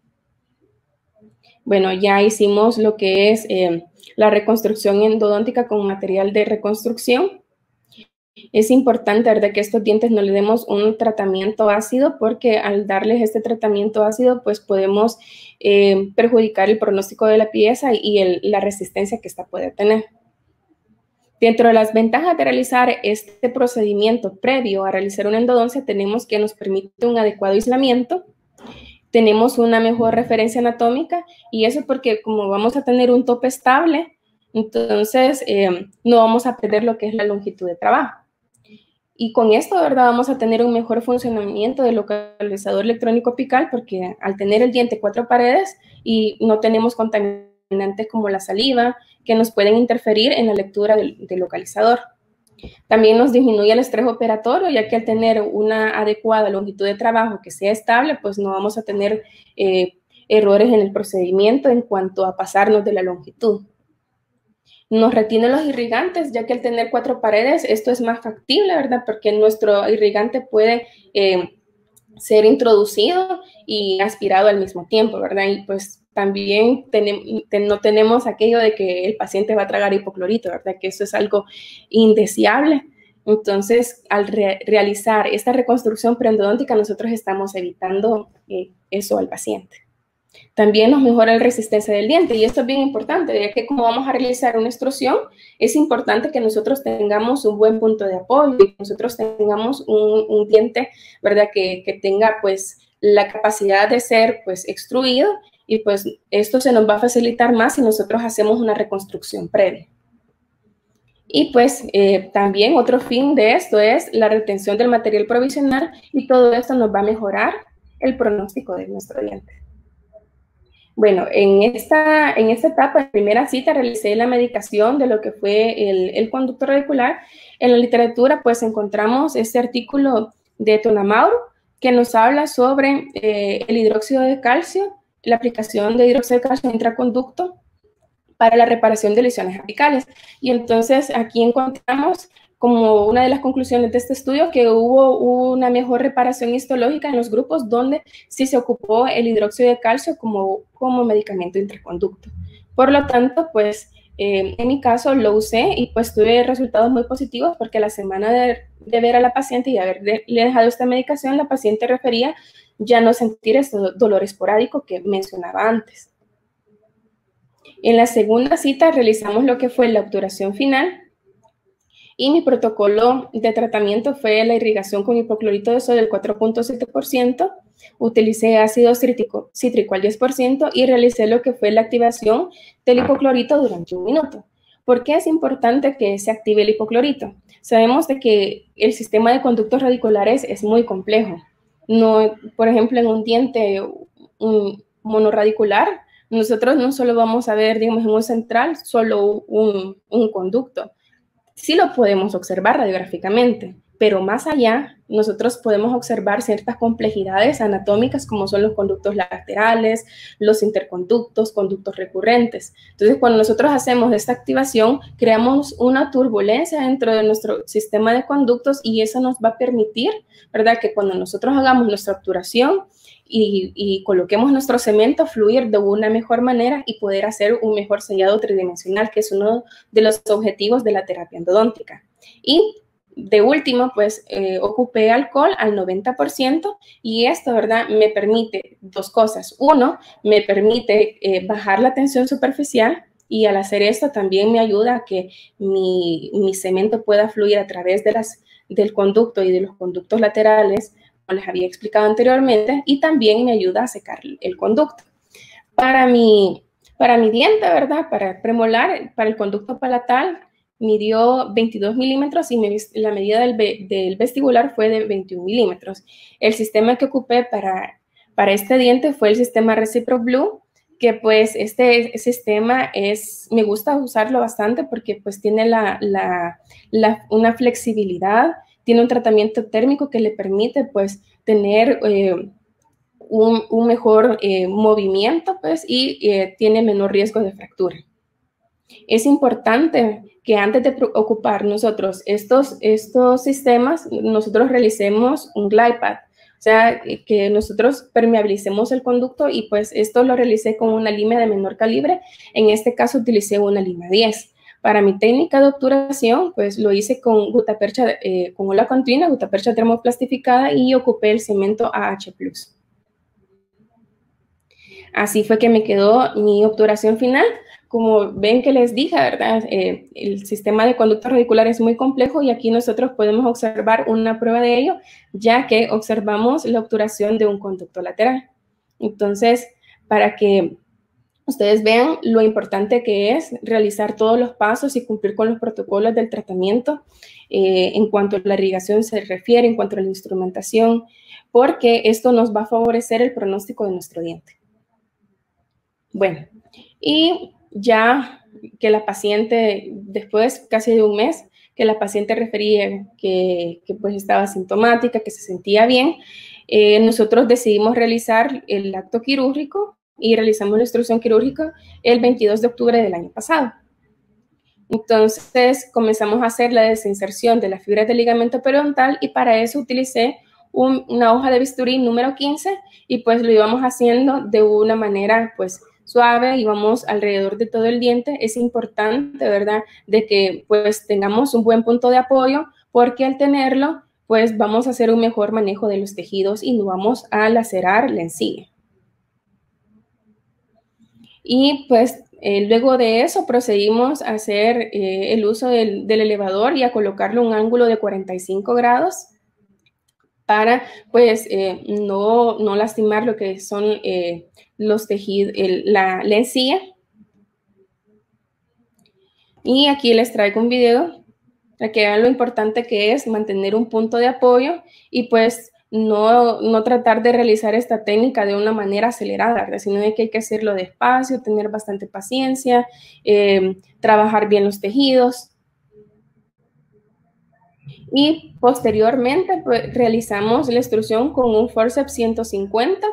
[SPEAKER 2] Bueno, ya hicimos lo que es la reconstrucción endodóntica con material de reconstrucción. Es importante, ¿verdad?, que estos dientes no le demos un tratamiento ácido, porque al darles este tratamiento ácido, pues podemos perjudicar el pronóstico de la pieza y la resistencia que ésta puede tener. Dentro de las ventajas de realizar este procedimiento previo a realizar una endodoncia, tenemos que nos permite un adecuado aislamiento, tenemos una mejor referencia anatómica, y eso porque como vamos a tener un tope estable, entonces no vamos a perder lo que es la longitud de trabajo. Y con esto, ¿verdad?, vamos a tener un mejor funcionamiento del localizador electrónico apical, porque al tener el diente 4 paredes y no tenemos contaminantes como la saliva, que nos pueden interferir en la lectura del localizador. También nos disminuye el estrés operatorio, ya que al tener una adecuada longitud de trabajo que sea estable, pues no vamos a tener errores en el procedimiento en cuanto a pasarnos de la longitud. Nos retiene los irrigantes, ya que al tener 4 paredes, esto es más factible, ¿verdad? Porque nuestro irrigante puede ser introducido y aspirado al mismo tiempo, ¿verdad? Y pues también no tenemos aquello de que el paciente va a tragar hipoclorito, ¿verdad? Que eso es algo indeseable. Entonces, al realizar esta reconstrucción periodontica, nosotros estamos evitando eso al paciente. También nos mejora la resistencia del diente, y esto es bien importante, ya que como vamos a realizar una extrusión, es importante que nosotros tengamos un buen punto de apoyo y que nosotros tengamos un diente, ¿verdad? Que tenga pues la capacidad de ser pues extruido, y pues esto se nos va a facilitar más si nosotros hacemos una reconstrucción previa. Y pues también otro fin de esto es la retención del material provisional, y todo esto nos va a mejorar el pronóstico de nuestro diente. Bueno, en esta etapa, en primera cita, realicé la medicación de lo que fue el conducto radicular. En la literatura, pues, encontramos este artículo de Tonamauro que nos habla sobre el hidróxido de calcio, la aplicación de hidróxido de calcio intraconducto para la reparación de lesiones apicales. Y entonces aquí encontramos como una de las conclusiones de este estudio que hubo una mejor reparación histológica en los grupos donde sí se ocupó el hidróxido de calcio como medicamento intraconducto. Por lo tanto, pues en mi caso lo usé y pues tuve resultados muy positivos, porque a la semana de ver a la paciente y haberle dejado esta medicación, la paciente refería ya no sentir este dolor esporádico que mencionaba antes. En la segunda cita realizamos lo que fue la obturación final, y mi protocolo de tratamiento fue la irrigación con hipoclorito de sodio del 4.7%, utilicé ácido cítrico al 10% y realicé lo que fue la activación del hipoclorito durante 1 minuto. ¿Por qué es importante que se active el hipoclorito? Sabemos de que el sistema de conductos radiculares es muy complejo. No, por ejemplo, en un diente monoradicular, nosotros no solo vamos a ver, digamos, en un central, solo un conducto. Sí lo podemos observar radiográficamente, pero más allá, nosotros podemos observar ciertas complejidades anatómicas como son los conductos laterales, los interconductos, conductos recurrentes. Entonces, cuando nosotros hacemos esta activación, creamos una turbulencia dentro de nuestro sistema de conductos, y eso nos va a permitir, ¿verdad?, que cuando nosotros hagamos nuestra obturación y coloquemos nuestro cemento, fluir de una mejor manera y poder hacer un mejor sellado tridimensional, que es uno de los objetivos de la terapia endodóntica. Y de último, pues ocupé alcohol al 90%, y esto, ¿verdad?, me permite 2 cosas. Uno, me permite bajar la tensión superficial, y al hacer esto también me ayuda a que mi cemento pueda fluir a través del conducto y de los conductos laterales, como les había explicado anteriormente, y también me ayuda a secar el conducto. Para mi diente, ¿verdad?, para premolar, para el conducto palatal, midió 22 milímetros y la medida del vestibular fue de 21 milímetros. El sistema que ocupé para este diente fue el sistema Recipro Blue, que pues este sistema me gusta usarlo bastante porque pues tiene una flexibilidad, tiene un tratamiento térmico que le permite pues tener un mejor movimiento, pues, y tiene menor riesgo de fractura. Es importante que antes de ocupar nosotros estos sistemas, nosotros realicemos un glide path, o sea, que nosotros permeabilicemos el conducto, y pues esto lo realicé con una lima de menor calibre. En este caso utilicé una lima 10. Para mi técnica de obturación, pues lo hice con gutapercha, con ola continua, gutapercha termoplastificada, y ocupé el cemento AH+. Así fue que me quedó mi obturación final. Como ven que les dije, ¿verdad?, el sistema de conducto radicular es muy complejo, y aquí nosotros podemos observar una prueba de ello, ya que observamos la obturación de un conducto lateral. Entonces, para que ustedes vean lo importante que es realizar todos los pasos y cumplir con los protocolos del tratamiento en cuanto a la irrigación se refiere, en cuanto a la instrumentación, porque esto nos va a favorecer el pronóstico de nuestro diente. Bueno, y ya que la paciente, después casi de un mes, que la paciente refería que pues estaba sintomática, que se sentía bien, nosotros decidimos realizar el acto quirúrgico y realizamos la extrusión quirúrgica el 22 de octubre del año pasado. Entonces comenzamos a hacer la desinserción de las fibras del ligamento periodontal y para eso utilicé una hoja de bisturí número 15 y pues lo íbamos haciendo de una manera pues suave, íbamos alrededor de todo el diente. Es importante, ¿verdad?, de que pues tengamos un buen punto de apoyo porque al tenerlo pues vamos a hacer un mejor manejo de los tejidos y no vamos a lacerar la encía. Y pues luego de eso procedimos a hacer el uso del elevador y a colocarle un ángulo de 45 grados para pues no lastimar lo que son los tejidos, la encía. Y aquí les traigo un video para que vean lo importante que es mantener un punto de apoyo y pues no tratar de realizar esta técnica de una manera acelerada, sino que hay que hacerlo despacio, tener bastante paciencia, trabajar bien los tejidos. Y posteriormente pues, realizamos la extrusión con un forceps 150.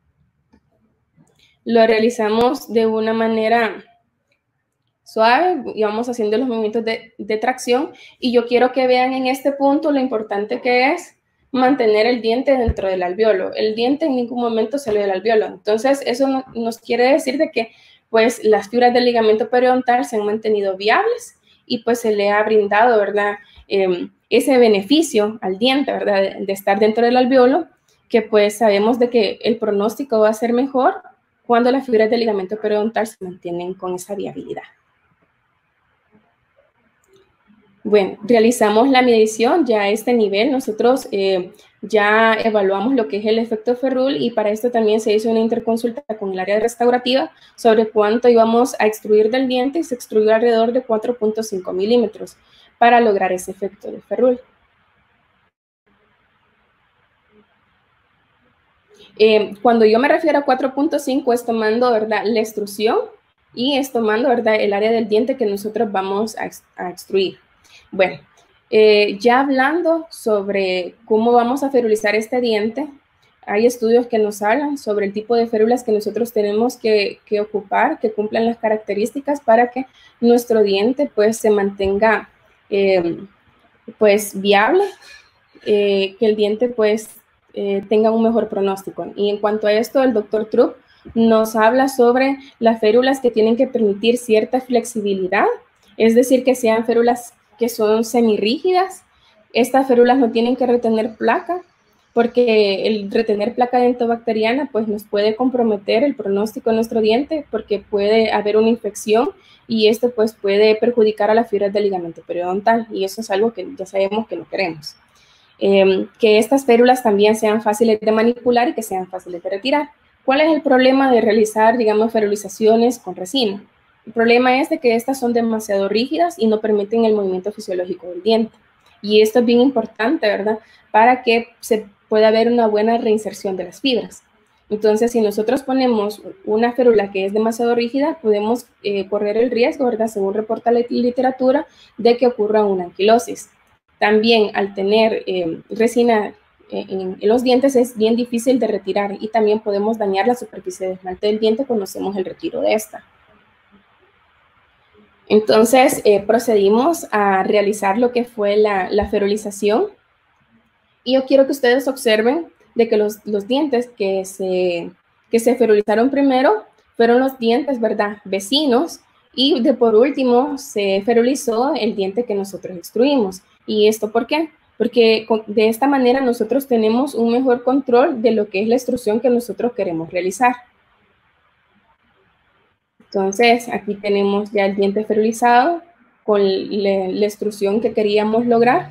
[SPEAKER 2] Lo realizamos de una manera suave y vamos haciendo los movimientos de tracción. Y yo quiero que vean en este punto lo importante que es mantener el diente dentro del alveolo. El diente en ningún momento sale del alveolo. Entonces, eso nos quiere decir de que pues las fibras del ligamento periodontal se han mantenido viables y pues se le ha brindado, ¿verdad?, ese beneficio al diente, ¿verdad?, de estar dentro del alveolo, que pues sabemos de que el pronóstico va a ser mejor cuando las fibras del ligamento periodontal se mantienen con esa viabilidad. Bueno, realizamos la medición ya a este nivel. Nosotros ya evaluamos lo que es el efecto Ferrul y para esto también se hizo una interconsulta con el área restaurativa sobre cuánto íbamos a extruir del diente y se extruyó alrededor de 4.5 milímetros para lograr ese efecto de Ferrul. Cuando yo me refiero a 4.5 es tomando, ¿verdad?, la extrusión y es tomando, ¿verdad?, el área del diente que nosotros vamos a extruir. Bueno, ya hablando sobre cómo vamos a ferulizar este diente, hay estudios que nos hablan sobre el tipo de férulas que nosotros tenemos que ocupar, que cumplan las características para que nuestro diente pues se mantenga pues viable, que el diente pues tenga un mejor pronóstico. Y en cuanto a esto, el doctor Trupp nos habla sobre las férulas que tienen que permitir cierta flexibilidad, es decir, que sean férulas que son semirrígidas. Estas férulas no tienen que retener placa, porque el retener placa dentobacteriana pues nos puede comprometer el pronóstico de nuestro diente, porque puede haber una infección y esto pues puede perjudicar a las fibras del ligamento periodontal y eso es algo que ya sabemos que no queremos. Que estas férulas también sean fáciles de manipular y que sean fáciles de retirar. ¿Cuál es el problema de realizar, digamos, ferulizaciones con resina? El problema es de que estas son demasiado rígidas y no permiten el movimiento fisiológico del diente. Y esto es bien importante, ¿verdad?, para que se pueda haber una buena reinserción de las fibras. Entonces, si nosotros ponemos una férula que es demasiado rígida, podemos correr el riesgo, ¿verdad?, según reporta la literatura, de que ocurra una anquilosis. También al tener resina en los dientes es bien difícil de retirar y también podemos dañar la superficie de esmalte del diente cuando hacemos el retiro de esta. Entonces procedimos a realizar lo que fue la ferulización y yo quiero que ustedes observen de que los dientes que se ferulizaron primero fueron los dientes, ¿verdad?, vecinos y por último se ferulizó el diente que nosotros extruimos. ¿Y esto por qué? Porque de esta manera nosotros tenemos un mejor control de lo que es la extrusión que nosotros queremos realizar. Entonces, aquí tenemos ya el diente ferulizado con la extrusión que queríamos lograr.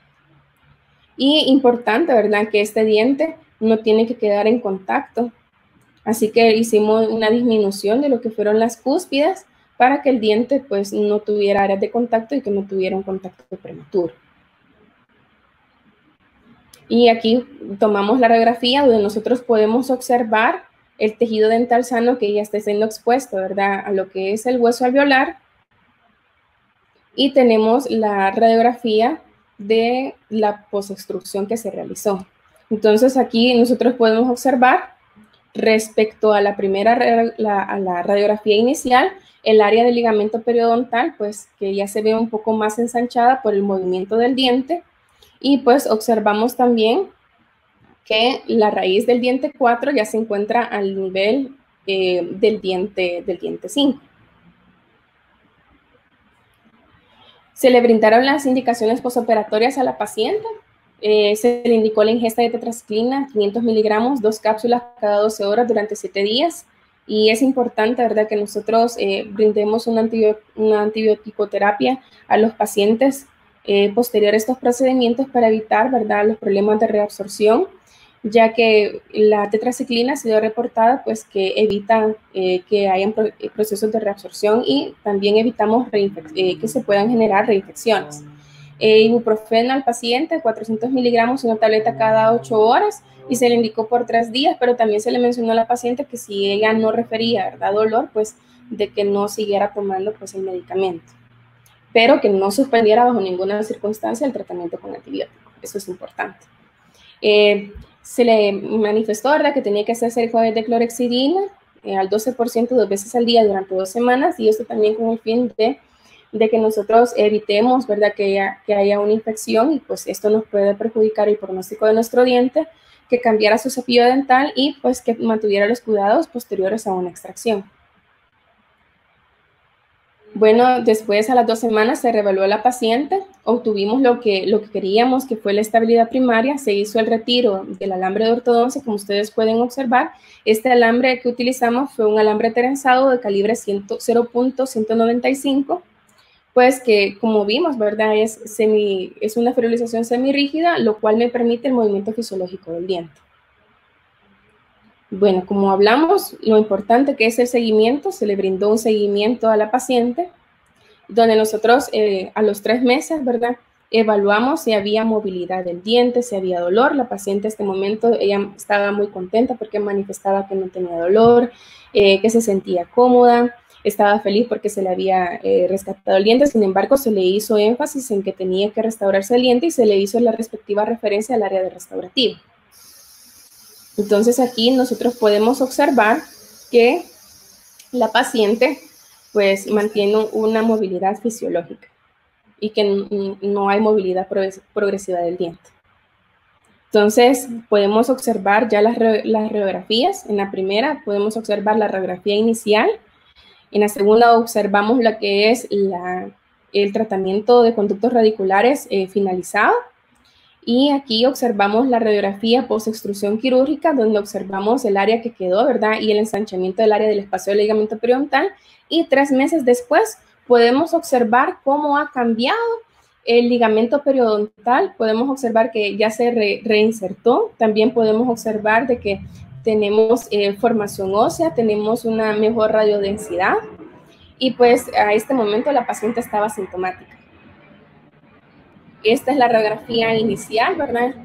[SPEAKER 2] Y importante, ¿verdad?, que este diente no tiene que quedar en contacto. Así que hicimos una disminución de lo que fueron las cúspides para que el diente pues no tuviera áreas de contacto y que no tuviera un contacto prematuro. Y aquí tomamos la radiografía donde nosotros podemos observar el tejido dental sano que ya está siendo expuesto, ¿verdad?, a lo que es el hueso alveolar. y tenemos la radiografía de la posextrusión que se realizó. Entonces aquí nosotros podemos observar respecto a la primera a la radiografía inicial, el área del ligamento periodontal, pues que ya se ve un poco más ensanchada por el movimiento del diente, y pues observamos también que la raíz del diente 4 ya se encuentra al nivel del diente 5. Se le brindaron las indicaciones posoperatorias a la paciente. Se le indicó la ingesta de tetraciclina, 500 miligramos, 2 cápsulas cada 12 horas durante 7 días. Y es importante, ¿verdad?, que nosotros brindemos una antibiótico-terapia a los pacientes posterior a estos procedimientos para evitar, ¿verdad?, los problemas de reabsorción, ya que la tetraciclina ha sido reportada pues que evita que hayan procesos de reabsorción y también evitamos que se puedan generar reinfecciones. Ibuprofeno al paciente, 400 miligramos, una tableta cada 8 horas, y se le indicó por 3 días, pero también se le mencionó a la paciente que si ella no refería, ¿verdad?, dolor, pues de que no siguiera tomando pues el medicamento, pero que no suspendiera bajo ninguna circunstancia el tratamiento con antibiótico. Eso es importante. Se le manifestó, ¿verdad?, que tenía que hacerse el jueves de clorexidina al 12% 2 veces al día durante 2 semanas, y esto también con el fin de que nosotros evitemos, ¿verdad?, que haya una infección, y pues esto nos puede perjudicar el pronóstico de nuestro diente, que cambiara su cepillo dental y pues que mantuviera los cuidados posteriores a una extracción. Bueno, después a las 2 semanas se reevaluó a la paciente, obtuvimos lo que queríamos, que fue la estabilidad primaria, se hizo el retiro del alambre de ortodoncia, como ustedes pueden observar. Este alambre que utilizamos fue un alambre trenzado de calibre 0.195, pues que como vimos, ¿verdad?, es una ferrulización semirrígida, lo cual me permite el movimiento fisiológico del diente. Bueno, como hablamos, lo importante que es el seguimiento, se le brindó un seguimiento a la paciente, donde nosotros a los 3 meses, ¿verdad?, evaluamos si había movilidad del diente, si había dolor. La paciente en este momento, ella estaba muy contenta porque manifestaba que no tenía dolor, que se sentía cómoda, estaba feliz porque se le había rescatado el diente. Sin embargo, se le hizo énfasis en que tenía que restaurarse el diente y se le hizo la respectiva referencia al área de restaurativo. Entonces aquí nosotros podemos observar que la paciente pues mantiene una movilidad fisiológica y que no hay movilidad progresiva del diente. Entonces podemos observar ya las radiografías. En la primera podemos observar la radiografía inicial. En la segunda observamos lo que es el tratamiento de conductos radiculares finalizado. Y aquí observamos la radiografía post-extrusión quirúrgica, donde observamos el área que quedó, ¿verdad?, y el ensanchamiento del área del espacio del ligamento periodontal. Y 3 meses después podemos observar cómo ha cambiado el ligamento periodontal. Podemos observar que ya se reinsertó. También podemos observar de que tenemos formación ósea, tenemos una mejor radiodensidad. Y pues a este momento la paciente estaba sintomática. Esta es la radiografía inicial, ¿verdad?,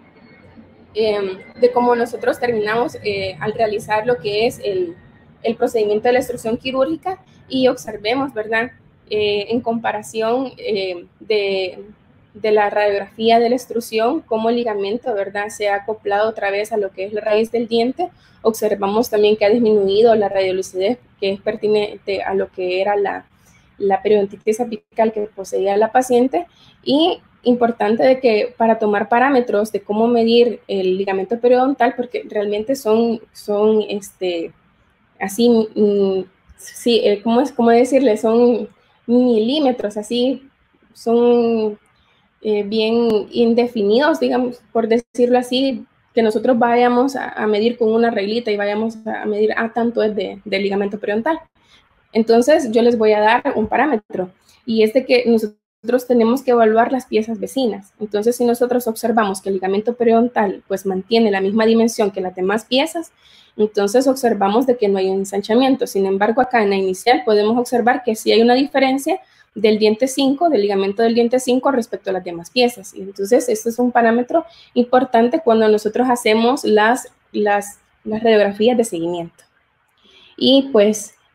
[SPEAKER 2] de cómo nosotros terminamos al realizar lo que es el procedimiento de la extrusión quirúrgica, y observemos, ¿verdad?, en comparación de la radiografía de la extrusión, cómo el ligamento, ¿verdad?, se ha acoplado otra vez a lo que es la raíz del diente. Observamos también que ha disminuido la radiolucidez, que es pertinente a lo que era la periodontitis apical que poseía la paciente. Y importante de que para tomar parámetros de cómo medir el ligamento periodontal, porque realmente son así, sí, ¿cómo decirle? Son milímetros, así, son bien indefinidos, digamos, por decirlo así, que nosotros vayamos a medir con una reglita y vayamos a medir tanto es del ligamento periodontal. Entonces, yo les voy a dar un parámetro, y es de que nosotros tenemos que evaluar las piezas vecinas. Entonces, si nosotros observamos que el ligamento periodontal pues mantiene la misma dimensión que las demás piezas, entonces observamos de que no hay un ensanchamiento. Sin embargo, acá en la inicial podemos observar que sí hay una diferencia del diente 5, del ligamento del diente 5 respecto a las demás piezas. Y entonces, este es un parámetro importante cuando nosotros hacemos las radiografías de seguimiento. Y pues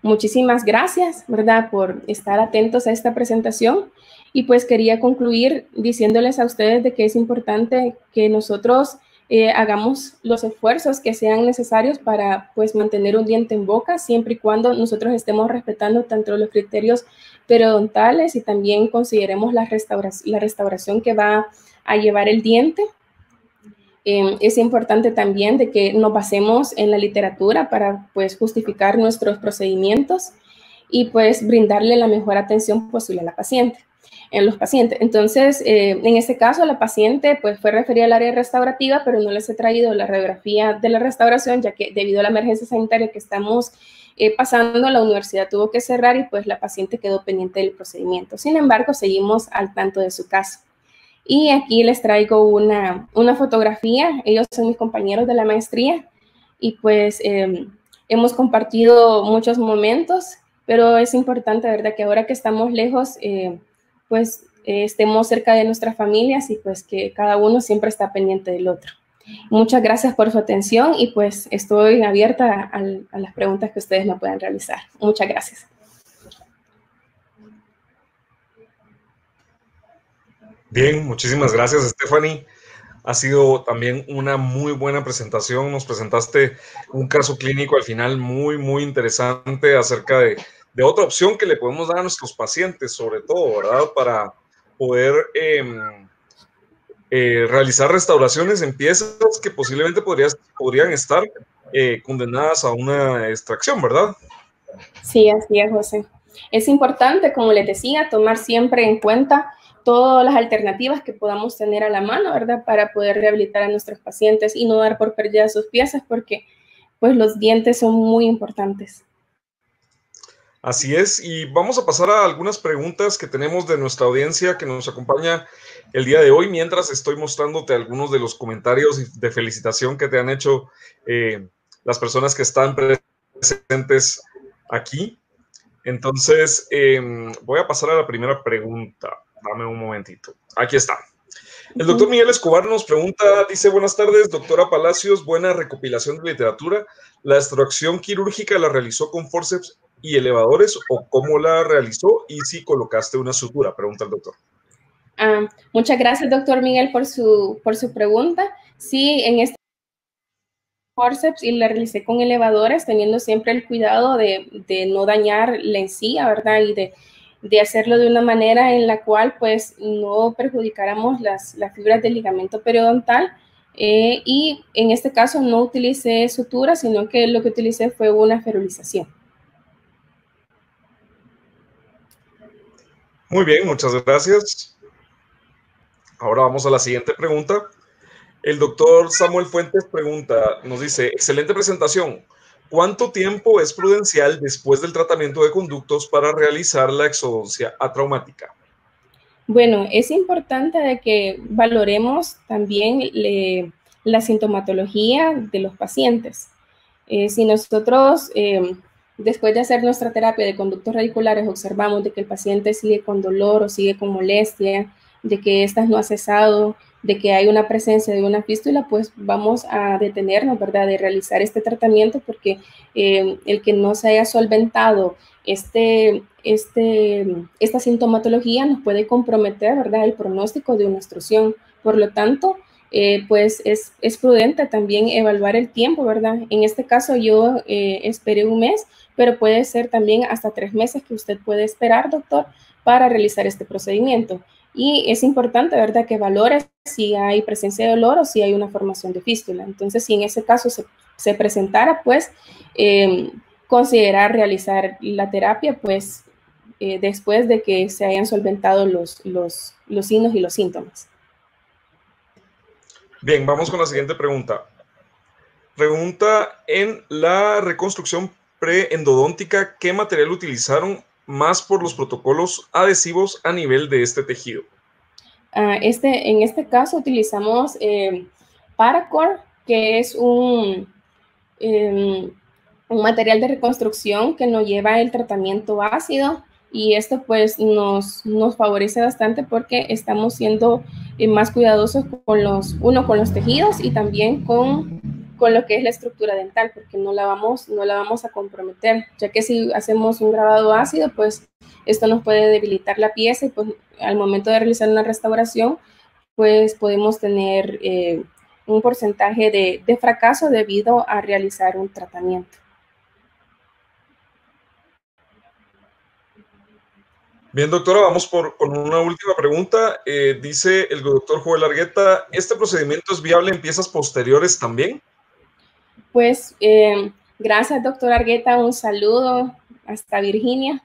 [SPEAKER 2] Muchísimas gracias, ¿verdad?, por estar atentos a esta presentación. Y pues quería concluir diciéndoles a ustedes de que es importante que nosotros hagamos los esfuerzos que sean necesarios para pues mantener un diente en boca, siempre y cuando nosotros estemos respetando tanto los criterios periodontales y también consideremos la restauración que va a llevar el diente. Es importante también de que nos basemos en la literatura para pues justificar nuestros procedimientos y pues brindarle la mejor atención posible a la paciente, en los pacientes. Entonces, en este caso, la paciente pues fue referida al área restaurativa, pero no les he traído la radiografía de la restauración, ya que debido a la emergencia sanitaria que estamos pasando, la universidad tuvo que cerrar y pues la paciente quedó pendiente del procedimiento. Sin embargo, seguimos al tanto de su caso. Y aquí les traigo una fotografía. Ellos son mis compañeros de la maestría y pues hemos compartido muchos momentos, pero es importante, ¿verdad?, que ahora que estamos lejos, pues estemos cerca de nuestras familias y pues que cada uno siempre está pendiente del otro. Muchas gracias por su atención y pues estoy abierta a las preguntas que ustedes me puedan realizar. Muchas gracias.
[SPEAKER 1] Bien, muchísimas gracias, Stephanie. Ha sido también una muy buena presentación. Nos presentaste un caso clínico al final muy interesante acerca de otra opción que le podemos dar a nuestros pacientes, sobre todo, ¿verdad? Para poder realizar restauraciones en piezas que posiblemente podrían estar condenadas a una extracción, ¿verdad?
[SPEAKER 2] Sí, así es, José. Es importante, como les decía, tomar siempre en cuenta todas las alternativas que podamos tener a la mano, ¿verdad?, para poder rehabilitar a nuestros pacientes y no dar por perdida sus piezas, porque pues los dientes son muy importantes.
[SPEAKER 1] Así es, y vamos a pasar a algunas preguntas que tenemos de nuestra audiencia que nos acompaña el día de hoy, mientras estoy mostrándote algunos de los comentarios de felicitación que te han hecho las personas que están presentes aquí. Entonces, voy a pasar a la primera pregunta. Dame un momentito. Aquí está. El doctor Miguel Escobar nos pregunta, dice, buenas tardes, doctora Palacios, buena recopilación de literatura. ¿La extracción quirúrgica la realizó con forceps y elevadores o cómo la realizó y si colocaste una sutura? Pregunta el doctor.
[SPEAKER 2] Muchas gracias, doctor Miguel, por su pregunta. Sí, en este forceps y la realicé con elevadores, teniendo siempre el cuidado de no dañar la encía, ¿verdad? Y de hacerlo de una manera en la cual pues no perjudicáramos las fibras del ligamento periodontal. Y en este caso no utilicé sutura, sino que lo que utilicé fue una ferulización.
[SPEAKER 1] Muy bien, muchas gracias. Ahora vamos a la siguiente pregunta. El doctor Samuel Fuentes pregunta, nos dice, excelente presentación. ¿Cuánto tiempo es prudencial después del tratamiento de conductos para realizar la exodoncia atraumática?
[SPEAKER 2] Bueno, es importante de que valoremos también la sintomatología de los pacientes. Si nosotros, después de hacer nuestra terapia de conductos radiculares, observamos de que el paciente sigue con dolor o sigue con molestia, de que ésta no ha cesado, de que hay una presencia de una fístula, pues vamos a detenernos, ¿verdad?, de realizar este tratamiento, porque el que no se haya solventado esta sintomatología nos puede comprometer, ¿verdad?, el pronóstico de una obstrucción. Por lo tanto, pues es prudente también evaluar el tiempo, ¿verdad? En este caso yo esperé un mes, pero puede ser también hasta 3 meses que usted puede esperar, doctor, para realizar este procedimiento. Y es importante, ¿verdad?, que valore si hay presencia de dolor o si hay una formación de fístula. Entonces, si en ese caso se presentara, pues, considerar realizar la terapia, pues, después de que se hayan solventado los signos y los síntomas.
[SPEAKER 1] Bien, vamos con la siguiente pregunta. Pregunta, en la reconstrucción preendodóntica, ¿qué material utilizaron más por los protocolos adhesivos a nivel de este tejido?
[SPEAKER 2] En este caso utilizamos Paracord, que es un material de reconstrucción que no lleva el tratamiento ácido, y esto pues nos favorece bastante porque estamos siendo más cuidadosos con los tejidos y también con con lo que es la estructura dental, porque no la vamos a comprometer, ya que si hacemos un grabado ácido, pues esto nos puede debilitar la pieza y pues al momento de realizar una restauración, pues podemos tener un porcentaje de fracaso debido a realizar un tratamiento.
[SPEAKER 1] Bien, doctora, vamos con una última pregunta. Dice el doctor Joel Argueta, ¿este procedimiento es viable en piezas posteriores también?
[SPEAKER 2] Pues gracias, doctor Argueta, un saludo hasta Virginia.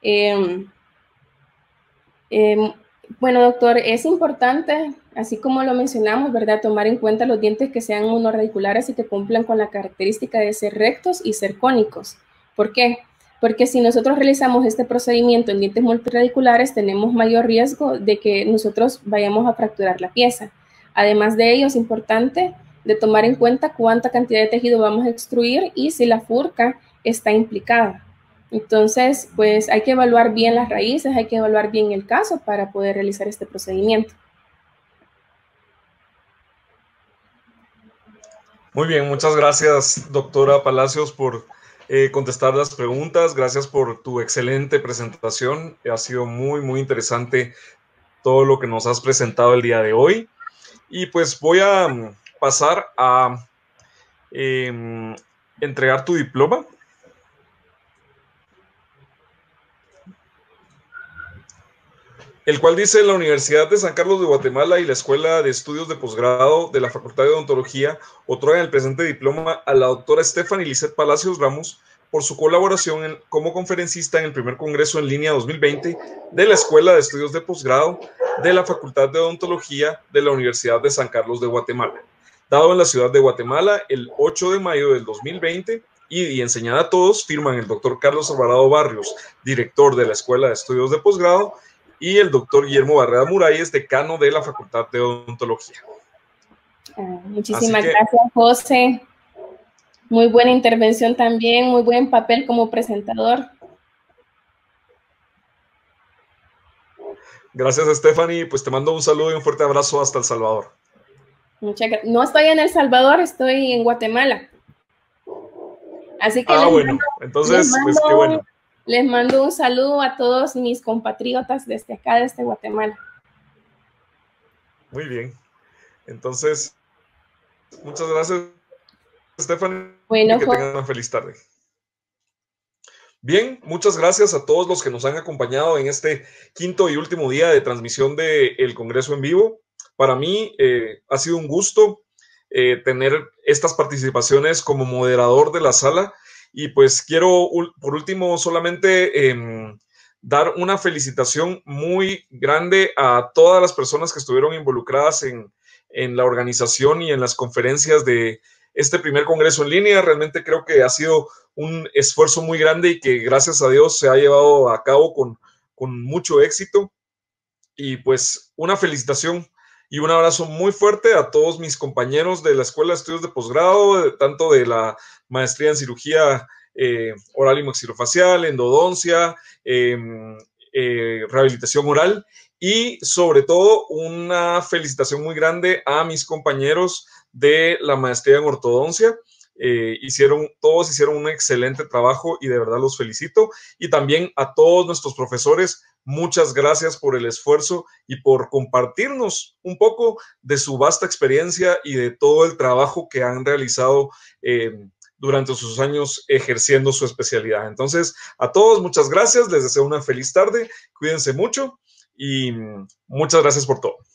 [SPEAKER 2] Bueno, doctor, es importante, así como lo mencionamos, ¿verdad?, tomar en cuenta los dientes que sean monorradiculares y que cumplan con la característica de ser rectos y ser cónicos. ¿Por qué? Porque si nosotros realizamos este procedimiento en dientes multirradiculares, tenemos mayor riesgo de que nosotros vayamos a fracturar la pieza. Además de ello, es importante de tomar en cuenta cuánta cantidad de tejido vamos a extruir y si la furca está implicada. Entonces, pues hay que evaluar bien las raíces, hay que evaluar bien el caso para poder realizar este procedimiento.
[SPEAKER 1] Muy bien, muchas gracias, doctora Palacios, por contestar las preguntas. Gracias por tu excelente presentación. Ha sido muy, muy interesante todo lo que nos has presentado el día de hoy. Y pues voy a pasar a entregar tu diploma. El cual dice: la Universidad de San Carlos de Guatemala y la Escuela de Estudios de Posgrado de la Facultad de Odontología otorgan el presente diploma a la doctora Stephanie Lisset Palacios Ramos por su colaboración como conferencista en el primer Congreso en Línea 2020 de la Escuela de Estudios de Posgrado de la Facultad de Odontología de la Universidad de San Carlos de Guatemala, dado en la ciudad de Guatemala el 8 de mayo del 2020 y enseñada a todos, firman el doctor Carlos Alvarado Barrios, director de la Escuela de Estudios de Posgrado, y el doctor Guillermo Barreda Muralles, decano de la Facultad de Odontología.
[SPEAKER 2] Muchísimas gracias, José. Muy buena intervención también, muy buen papel como presentador.
[SPEAKER 1] Gracias, Stephanie. Pues te mando un saludo y un fuerte abrazo hasta El Salvador.
[SPEAKER 2] Muchas gracias. No estoy en El Salvador, estoy en Guatemala. Así que
[SPEAKER 1] entonces, pues qué bueno.
[SPEAKER 2] Les mando un saludo a todos mis compatriotas desde acá, desde Guatemala.
[SPEAKER 1] Muy bien. Entonces, muchas gracias, Stephanie.
[SPEAKER 2] Bueno,
[SPEAKER 1] y que tengan una feliz tarde. Bien, muchas gracias a todos los que nos han acompañado en este quinto y último día de transmisión del Congreso en vivo. Para mí ha sido un gusto tener estas participaciones como moderador de la sala. Y pues quiero, por último, solamente dar una felicitación muy grande a todas las personas que estuvieron involucradas en la organización y en las conferencias de este primer Congreso en línea. Realmente creo que ha sido un esfuerzo muy grande y que gracias a Dios se ha llevado a cabo con mucho éxito. Y pues una felicitación y un abrazo muy fuerte a todos mis compañeros de la Escuela de Estudios de Posgrado, tanto de la maestría en cirugía oral y maxilofacial, endodoncia, rehabilitación oral, y sobre todo una felicitación muy grande a mis compañeros de la maestría en ortodoncia. Todos hicieron un excelente trabajo y de verdad los felicito. Y también a todos nuestros profesores, muchas gracias por el esfuerzo y por compartirnos un poco de su vasta experiencia y de todo el trabajo que han realizado durante sus años ejerciendo su especialidad. Entonces, a todos, muchas gracias. Les deseo una feliz tarde. Cuídense mucho y muchas gracias por todo.